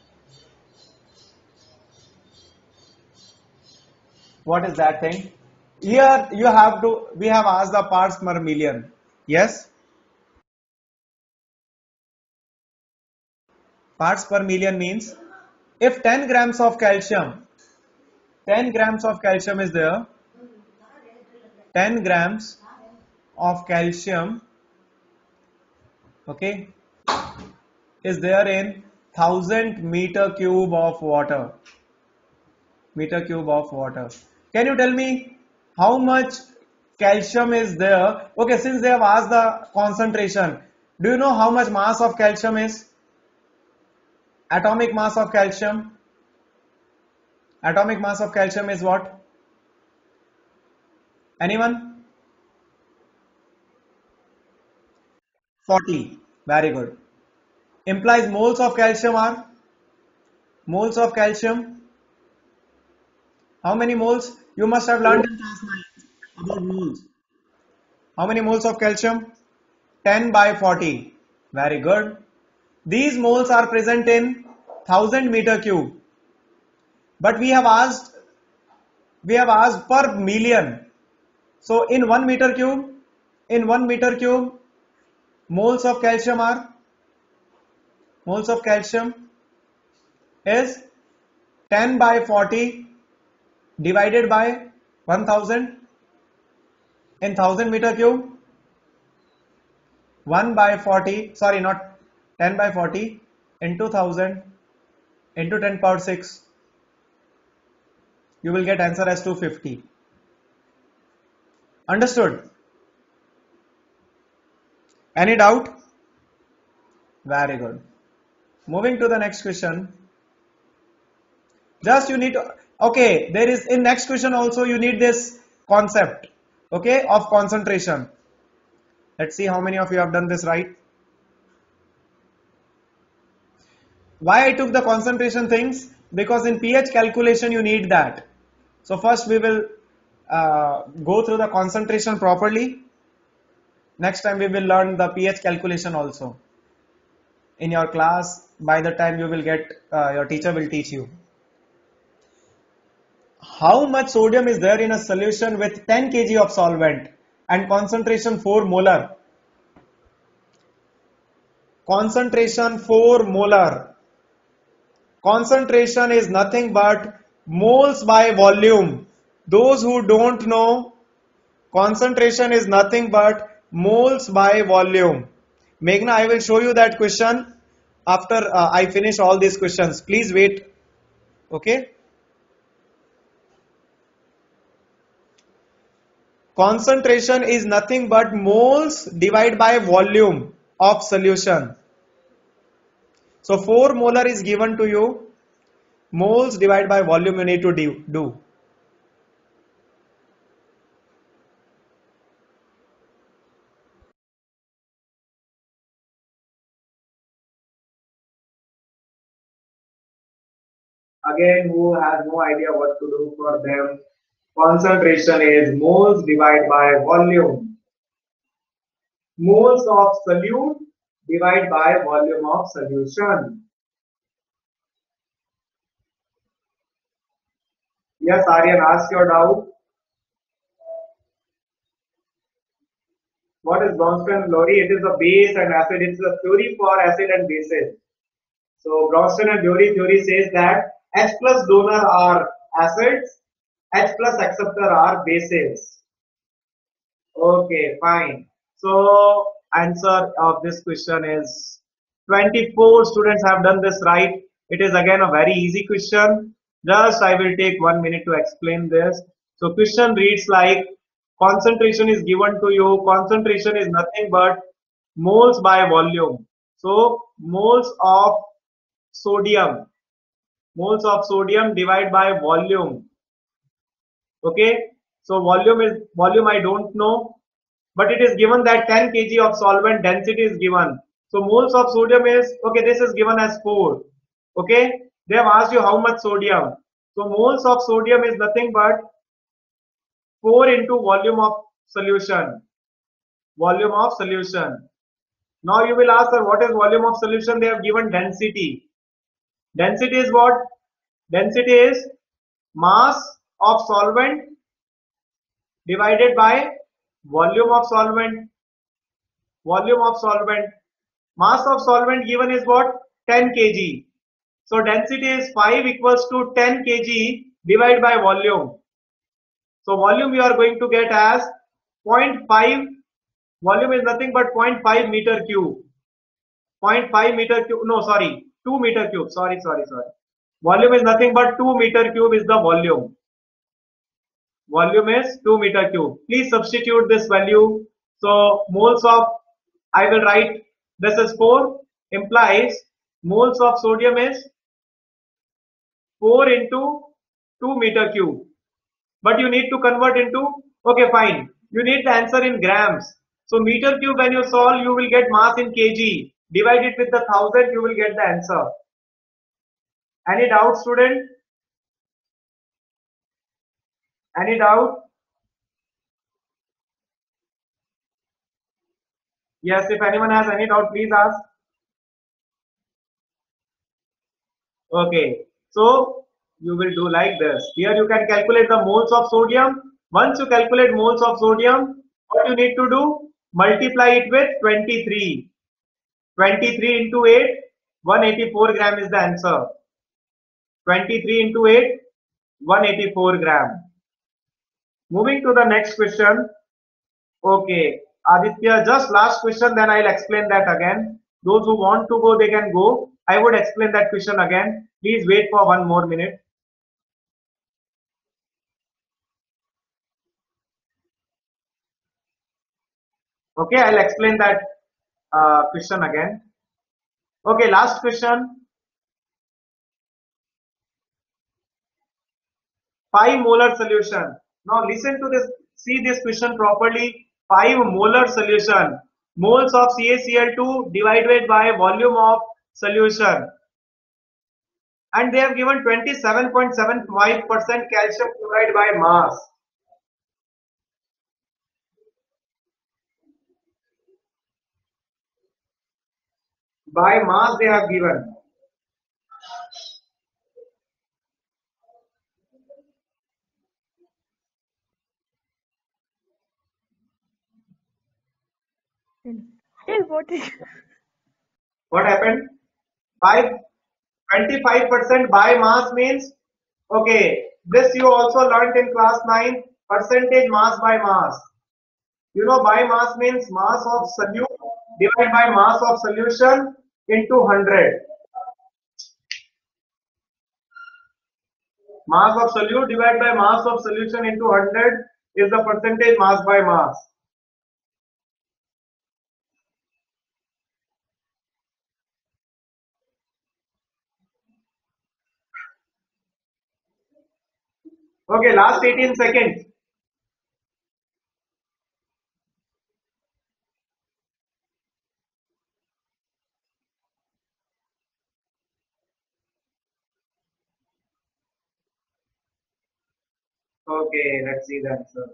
What is that thing? Here you have to, we have asked the parts per million. Yes? Parts per million means if ten grams of calcium, ten grams of calcium is there, ten grams of calcium, okay, is there in one thousand meter cube of water. Meter cube of water. Can you tell me how much calcium is there? Okay, since they have asked the concentration, do you know how much mass of calcium is? Atomic mass of calcium. Atomic mass of calcium is what? Anyone? forty. Very good. Implies moles of calcium are? Moles of calcium. How many moles? You must have learned in class nine about moles. How many moles of calcium? ten by forty. Very good. These moles are present in one thousand meter cube. But we have asked, we have asked per million. So in one meter cube, in one meter cube, moles of calcium are, moles of calcium is ten by forty divided by one thousand in one thousand meter cube. one by forty, sorry, not ten by forty into one thousand into ten power six. You will get answer as two hundred fifty. Understood? Any doubt? Very good. Moving to the next question. Just you need to, okay, there is in next question also you need this concept, okay, of concentration. Let's see how many of you have done this right. Why I took the concentration things? Because in pH calculation you need that. So first we will uh, go through the concentration properly. Next time we will learn the pH calculation also. in your class by the time you will get, uh, your teacher will teach you. How much sodium is there in a solution with ten kilograms of solvent and concentration four molar? Concentration four molar. Concentration is nothing but moles by volume. Those who don't know, concentration is nothing but moles by volume. Meghna, I will show you that question after uh, I finish all these questions. Please wait. Okay. Concentration is nothing but moles divided by volume of solution. So four molar is given to you. Moles divided by volume you need to do. Again, who has no idea what to do for them? Concentration is moles divided by volume. Moles of solute divided by volume of solution. Yes, Aryan, ask your doubt. What is Bronsted Lowry? It is a base and acid. It's a theory for acid and bases. So Bronsted and Lowry theory says that H plus donor are acids, H plus acceptor are bases. Okay, fine. So answer of this question is twenty-four students have done this right. It is again a very easy question. Just I will take one minute to explain this. So question reads like, concentration is given to you. Concentration is nothing but moles by volume. So moles of sodium, moles of sodium divided by volume. Okay. So volume is volume I don't know. But it is given that ten kilograms of solvent density is given. So moles of sodium is, okay, this is given as four. Okay, they have asked you how much sodium. So moles of sodium is nothing but four into volume of solution. Volume of solution. Now you will ask, sir, what is volume of solution? They have given density. Density is what? Density is mass of solvent divided by volume of solvent. Volume of solvent. Mass of solvent given is what? ten kilograms. So density is five equals to ten kilograms divided by volume. So volume we are going to get as zero point five. Volume is nothing but zero point five meter cube. zero point five meter cube. No, sorry. two meter cube. Sorry, sorry, sorry. Volume is nothing but two meter cube is the volume. Volume is two meter cube. Please substitute this value. So moles of, I will write this is four, implies moles of sodium is four into two meter cube. But you need to convert into, okay, fine. You need the answer in grams. So meter cube when you solve, you will get mass in kg. Divide it with the thousand, you will get the answer. Any doubt, student? Any doubt? Yes, if anyone has any doubt, please ask. Okay, so you will do like this. Here you can calculate the moles of sodium. Once you calculate moles of sodium, what you need to do? Multiply it with twenty-three. twenty-three into eight, one hundred eighty-four gram is the answer. twenty-three into eight, one hundred eighty-four gram. Moving to the next question. Okay, Aditya, just last question, then I'll explain that again. Those who want to go, they can go. I would explain that question again. Please wait for one more minute. Okay, I'll explain that uh, question again. Okay, last question. five molar solution. Now listen to this, see this question properly. five molar solution. Moles of C a C l two divided by volume of solution. And they have given twenty-seven point seven five percent calcium chloride by mass. By mass they have given. Hey, what is What happened? By twenty-five percent by mass means, okay, this you also learnt in class nine, percentage mass by mass. You know, by mass means mass of solute divided by mass of solution into one hundred. Mass of solute divided by mass of solution into one hundred is the percentage mass by mass. Okay, last eighteen seconds. Okay, let's see the answer.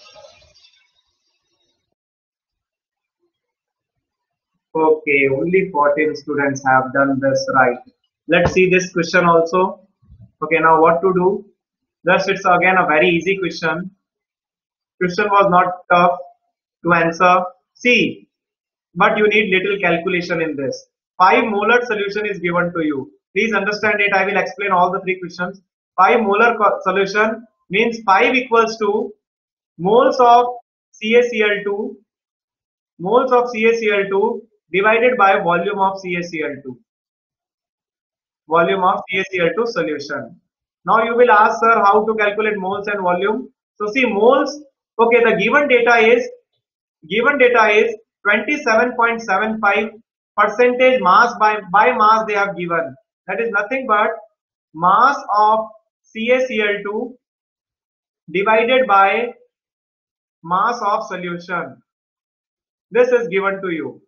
Okay, only fourteen students have done this right. Let's see this question also. Okay, now what to do? Thus, it's again a very easy question. Question was not tough to answer. See, but you need little calculation in this. five molar solution is given to you. Please understand it. I will explain all the three questions. five molar solution means five equals to moles of CaCl2, moles of CaCl2 divided by volume of CaCl2, volume of CaCl2 solution. Now you will ask, sir, how to calculate moles and volume. So see, moles, okay, the given data is given data is twenty-seven point seven five percentage mass by by mass they have given. That is nothing but mass of CaCl2 divided by mass of solution. This is given to you.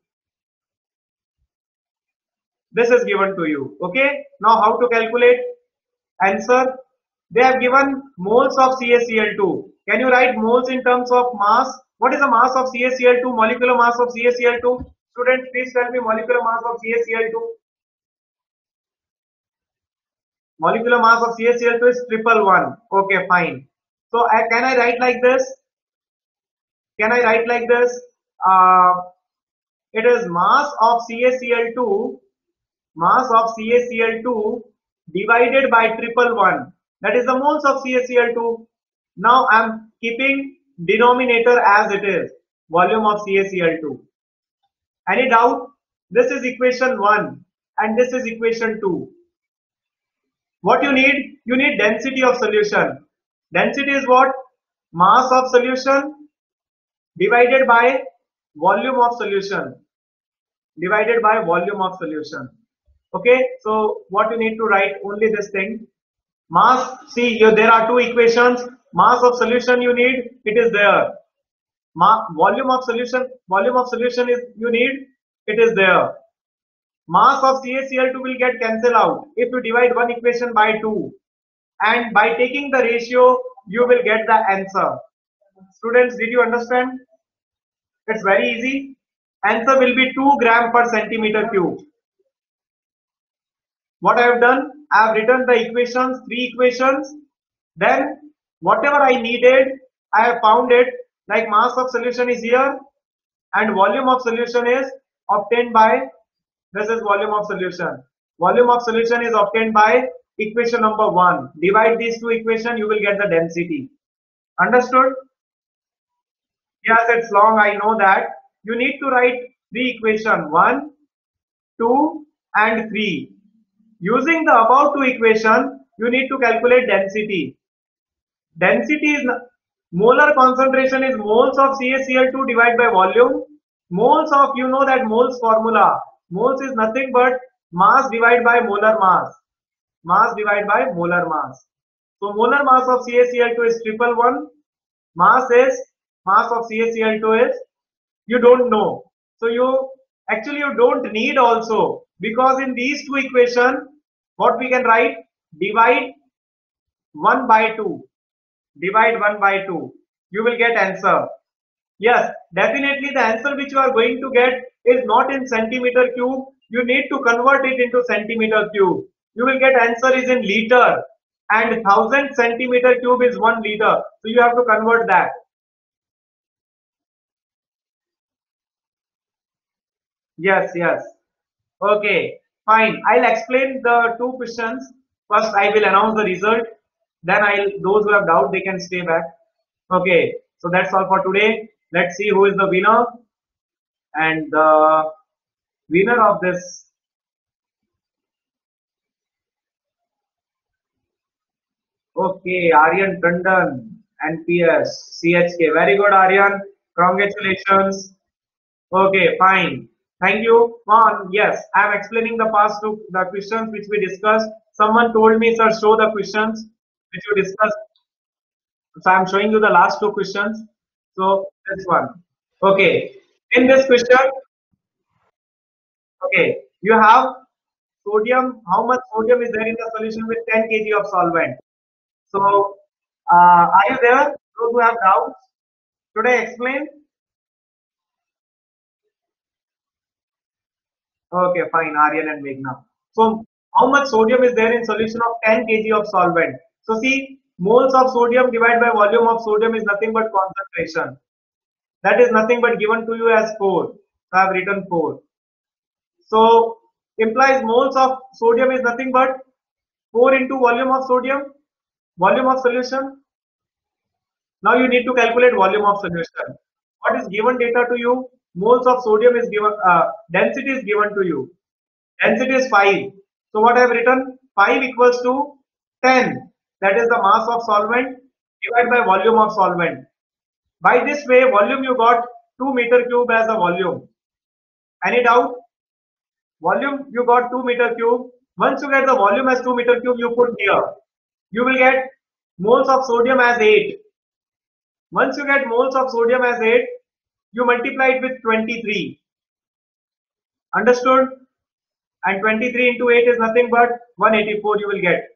This is given to you. Okay. Now how to calculate? Answer. They have given moles of CaCl2. Can you write moles in terms of mass? What is the mass of CaCl2? Molecular mass of CaCl2? Students, please tell me molecular mass of CaCl2. Molecular mass of CaCl2 is triple one. Okay, fine. So uh, can I write like this? Can I write like this? Uh, it is mass of CaCl2, mass of CaCl2 divided by triple one. That is the moles of CaCl2. Now I am keeping denominator as it is, volume of CaCl2. Any doubt? This is equation one and this is equation two. What you need? You need density of solution. Density is what? Mass of solution divided by volume of solution. Divided by volume of solution. Okay, so what you need to write? Only this thing. Mass, see here there are two equations. Mass of solution you need, it is there. Ma volume of solution, volume of solution is you need, it is there. Mass of CaCl2 will get cancelled out if you divide one equation by two, and by taking the ratio you will get the answer. Students, did you understand? It's very easy. Answer will be two gram per centimeter cube. What I have done, I have written the equations, three equations. Then whatever I needed, I have found it. Like mass of solution is here and volume of solution is obtained by, this is volume of solution. Volume of solution is obtained by equation number one. Divide these two equations, you will get the density. Understood? Yes, it's long, I know that. You need to write three equation, one, two and three. Using the above two equation, you need to calculate density. Density is molar concentration is moles of CaCl2 divided by volume. Moles of, you know that moles formula. Moles is nothing but mass divided by molar mass. Mass divided by molar mass. So molar mass of CaCl2 is triple one. Mass is, mass of CaCl2 is, you don't know. So you, actually you don't need also, because in these two equations, what we can write? Divide one by two. Divide one by two. You will get answer. Yes, definitely the answer which you are going to get is not in centimeter cube. you need to convert it into centimeter cube. You will get answer is in liter, and one thousand centimeter cube is one liter. So you have to convert that. Yes, yes. Okay, fine. I'll explain the two questions. First, I will announce the result. Then I'll those who have doubt they can stay back. Okay, so that's all for today. Let's see who is the winner. And the winner of this. Okay, Aryan Tandon, N P S, C H K. Very good, Aryan. Congratulations. Okay, fine. Thank you. On, yes, I am explaining the past two the questions which we discussed. Someone told me, sir, show the questions which you discussed. So I am showing you the last two questions. So this one. Okay. In this question, okay, you have sodium. How much sodium is there in the solution with ten kilograms of solvent? So, uh, are you there? Those who have doubts, should I explain? Okay, fine, Aryan and Meghna. So, how much sodium is there in solution of ten kilograms of solvent? So, see, moles of sodium divided by volume of sodium is nothing but concentration. That is nothing but given to you as four. So, I have written four. So, implies moles of sodium is nothing but four into volume of sodium, volume of solution. Now you need to calculate volume of solution. What is given data to you? Moles of sodium is given, uh, density is given to you. Density is five. So what I have written? five equals to ten. That is the mass of solvent divided by volume of solvent. By this way, volume you got two meter cube as a volume. Any doubt? Volume you got two meter cube. Once you get the volume as two meter cube, you put here. You will get moles of sodium as eight. Once you get moles of sodium as eight, you multiply it with twenty-three. Understood? And twenty-three into eight is nothing but one hundred eighty-four you will get.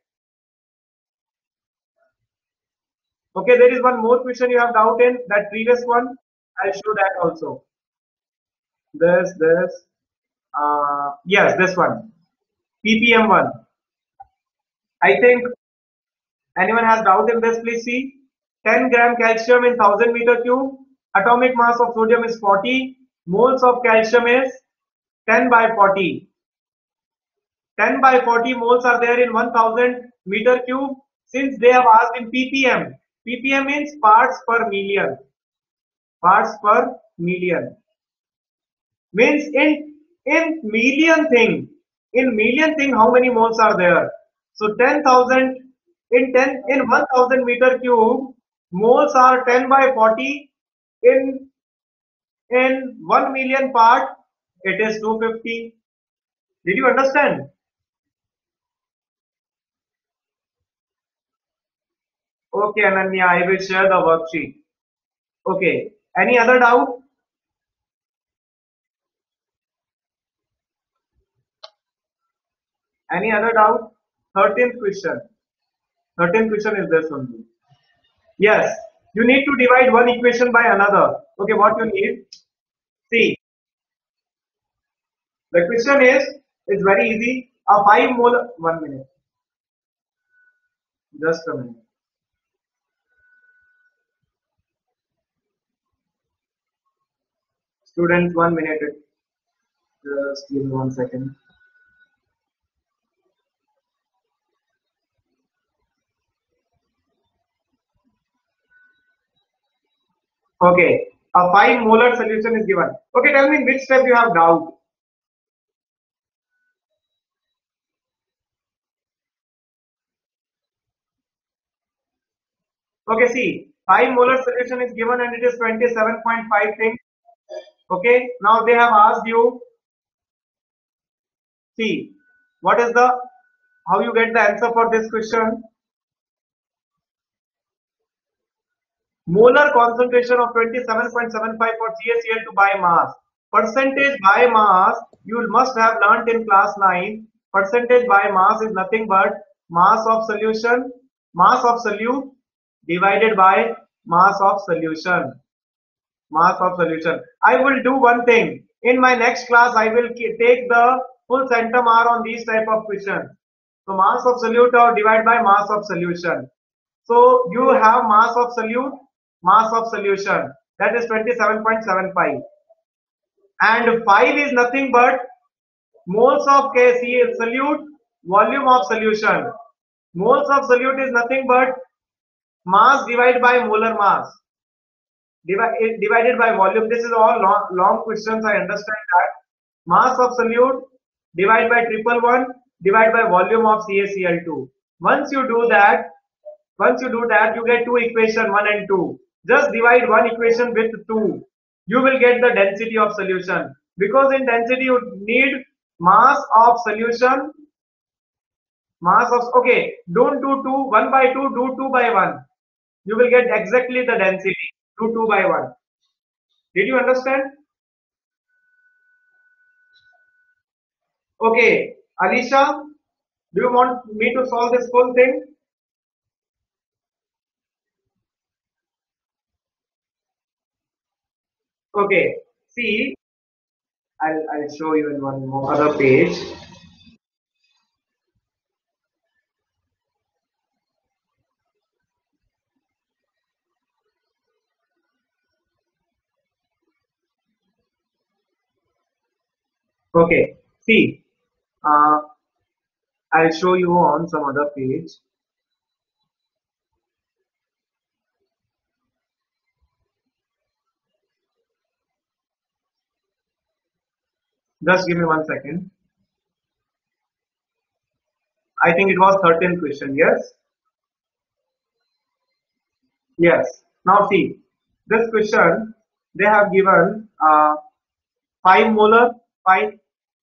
Okay, there is one more question you have doubt in that previous one. I'll show that also. This, this, uh, yes, this one. P P M one. I think anyone has doubt in this, please see. ten gram calcium in one thousand meter cube. Atomic mass of sodium is forty. Moles of calcium is ten by forty. ten by forty moles are there in one thousand meter cube. Since they have asked in P P M. P P M means parts per million. Parts per million. Means in, in million thing. In million thing, how many moles are there? So ten thousand in ten in one thousand meter cube, moles are ten by forty. In in one million part, it is two hundred fifty. Did you understand? Okay, Ananya, I will share the worksheet. Okay, any other doubt? Any other doubt? thirteenth question. thirteenth question is this only. Yes, you need to divide one equation by another. Okay, what you need? See, the question is, it's very easy. A five molar, one minute. Just a minute. Students, one minute. Just give me one second. Okay, a five molar solution is given. Okay, tell me in which step you have doubt. Okay, see, five molar solution is given and it is twenty-seven point five thing. Okay, now they have asked you, see, what is the, how you get the answer for this question? Molar concentration of twenty-seven point seven five for CaCl two by mass. Percentage by mass, you must have learnt in class nine. Percentage by mass is nothing but mass of solution, mass of solute divided by mass of solution. Mass of solution. I will do one thing. In my next class, I will take the full centum are on these type of questions. So mass of solute or divide by mass of solution. So you have mass of solute, mass of solution, that is twenty-seven point seven five, and five is nothing but moles of K C solute, volume of solution. Moles of solute is nothing but mass divided by molar mass, divi- divided by volume. This is all long, long questions. I understand that. Mass of solute divided by triple one divided by volume of CaCl two. Once you do that, once you do that, you get two equation one and two. Just divide one equation with two. You will get the density of solution. Because in density you need mass of solution, mass of, okay, don't do two, one by two, do two by one. You will get exactly the density, do two by one. Did you understand? Okay, Alisha, do you want me to solve this whole thing? Okay, see, I'll, I'll show you in one more other page. Okay, see, uh, I'll show you on some other page. Just give me one second. I think it was thirteenth question, yes? Yes. Now see, this question, they have given uh, five molar, five.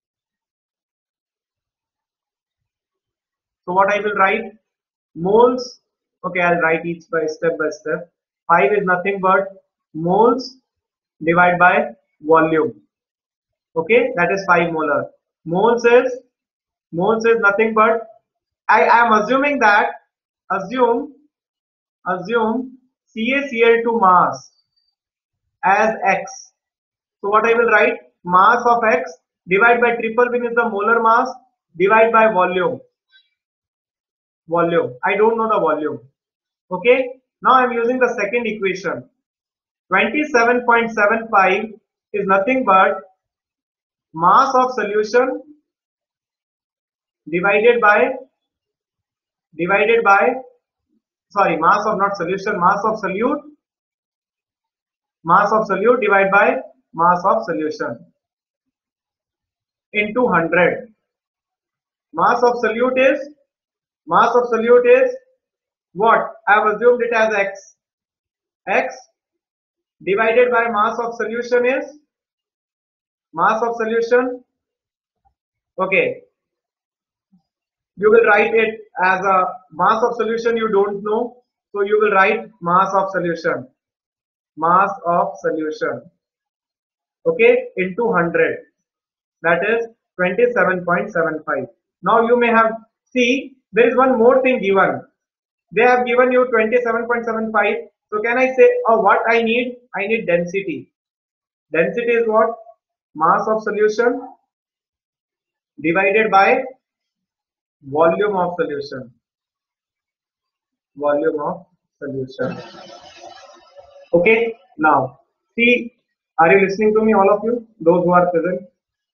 So what I will write? Moles. Okay, I'll write each by step by step. five is nothing but moles divided by volume. Okay, that is five molar. Moles is moles is nothing but, I am assuming that, assume assume CaCl two mass as X. So what I will write? Mass of X divided by triple win is the molar mass divided by volume. Volume. I don't know the volume. Okay. Now I am using the second equation. twenty-seven point seven five is nothing but mass of solution divided by divided by sorry mass of not solution mass of solute mass of solute divided by mass of solution into one hundred. Mass of solute is mass of solute is what? I have assumed it as X. X divided by mass of solution is mass of solution. Okay, you will write it as a mass of solution you don't know, so you will write mass of solution, mass of solution, okay, into one hundred, that is twenty-seven point seven five. Now you may have, see, there is one more thing given. They have given you twenty-seven point seven five. So can I say, oh, what I need? I need density. Density is what? Mass of solution divided by volume of solution. Volume of solution. Okay. Now, see, are you listening to me, all of you? Those who are present?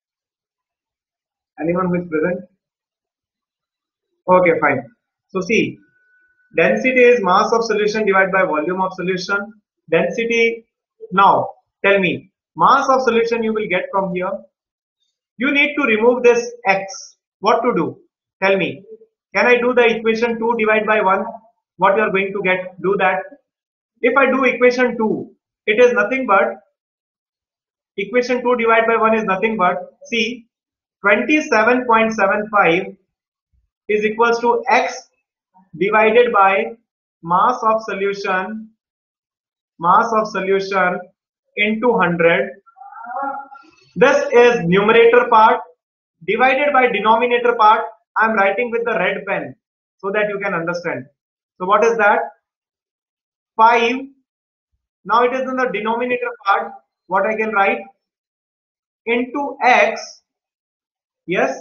Anyone who is present? Okay, fine. So see, density is mass of solution divided by volume of solution. Density, now tell me, mass of solution you will get from here. You need to remove this X. What to do? Tell me. Can I do the equation two divided by one? What you are going to get? Do that. If I do equation two, it is nothing but, equation two divided by one is nothing but, see, twenty-seven point seven five is equals to X divided by mass of solution, mass of solution into one hundred. This is numerator part divided by denominator part. I am writing with the red pen so that you can understand. So what is that? five. Now it is in the denominator part. What I can write? Into X Yes,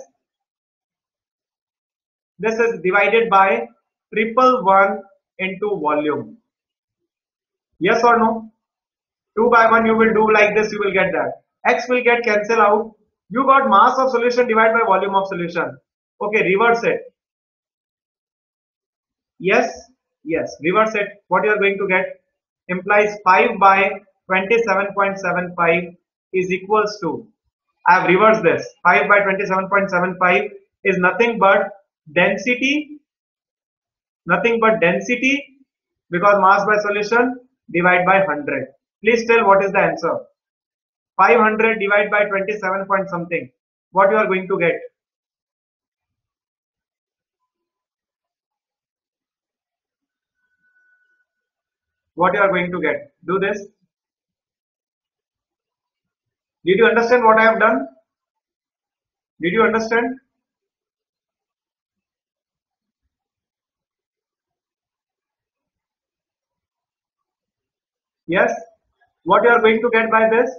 this is divided by triple one into volume. Yes or no? two by one you will do like this, you will get that. X will get cancel out. You got mass of solution divided by volume of solution. Okay, reverse it. Yes, yes, reverse it. What you are going to get implies five by twenty-seven point seven five is equals to, I have reversed this. five by twenty-seven point seven five is nothing but density, nothing but density because mass by solution divide by one hundred. Please tell what is the answer. five hundred divided by twenty-seven point something. What you are going to get? What you are going to get? Do this. Did you understand what I have done? Did you understand? Yes. What you are going to get by this?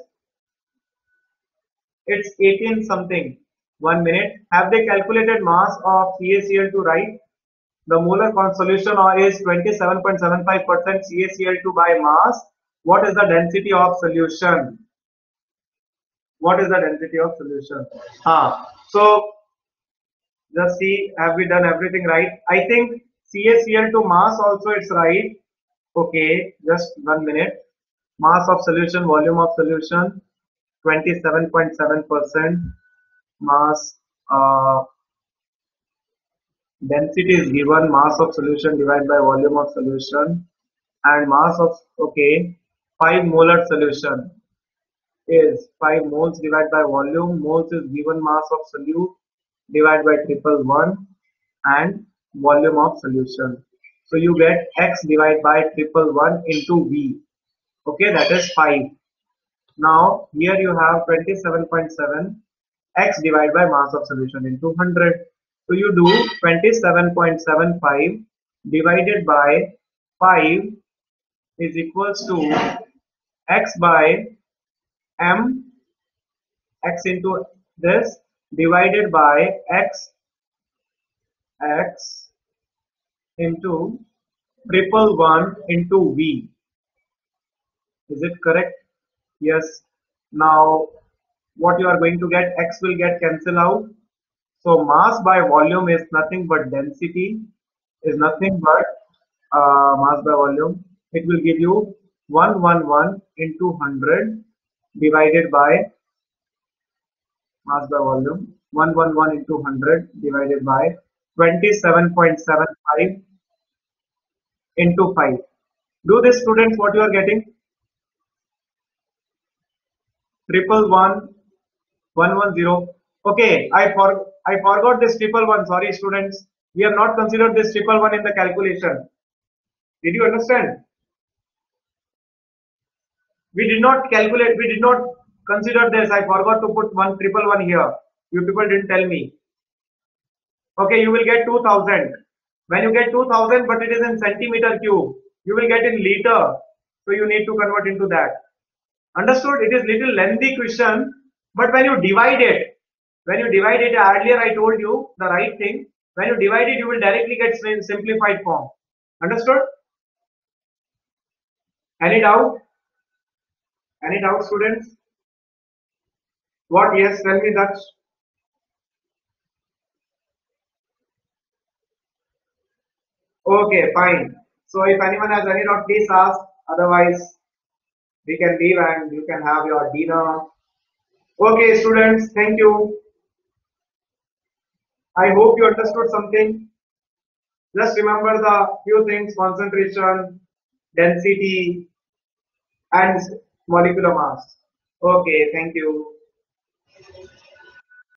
It's eighteen something. One minute. Have they calculated mass of CaCl two, right? The molar solution is twenty-seven point seven five percent CaCl two by mass. What is the density of solution? What is the density of solution? Ah, so just see, have we done everything right? I think CaCl two mass also it's right. Okay, just one minute. Mass of solution, volume of solution, twenty-seven point seven percent. Mass, uh, density is given, mass of solution divided by volume of solution, and mass of, okay, five molar solution is five moles divided by volume. Moles is given mass of solute divided by triple one and volume of solution. So you get X divided by triple one into V. Okay, that is five. Now here you have twenty-seven point seven X divided by mass of solution into one hundred. So you do twenty-seven point seven five divided by five is equals to X by M, X into this divided by X, X into triple one into V. Is it correct? Yes. Now what you are going to get, X will get cancel out. So mass by volume is nothing but density, is nothing but uh, mass by volume. It will give you one hundred eleven into one hundred divided by mass by volume. one hundred eleven into one hundred divided by twenty-seven point seven five into five. Do this, students, what you are getting? Triple one, one one zero. Okay, I for I forgot this triple one. Sorry, students. We have not considered this triple one in the calculation. Did you understand? We did not calculate. We did not consider this. I forgot to put one triple one here. You people didn't tell me. Okay, you will get two thousand. When you get two thousand, but it is in centimeter cube, you will get in liter. So you need to convert into that. Understood? It is little lengthy question, but when you divide it, when you divide it, earlier I told you the right thing. When you divide it, you will directly get simplified form. Understood? Any doubt? Any doubt, students? What? Yes, tell me that. Okay, fine. So if anyone has any doubt, please ask. Otherwise, we can leave and you can have your dinner. Okay, students, thank you. I hope you understood something. Just remember the few things: concentration, density, and molecular mass. Okay, thank you.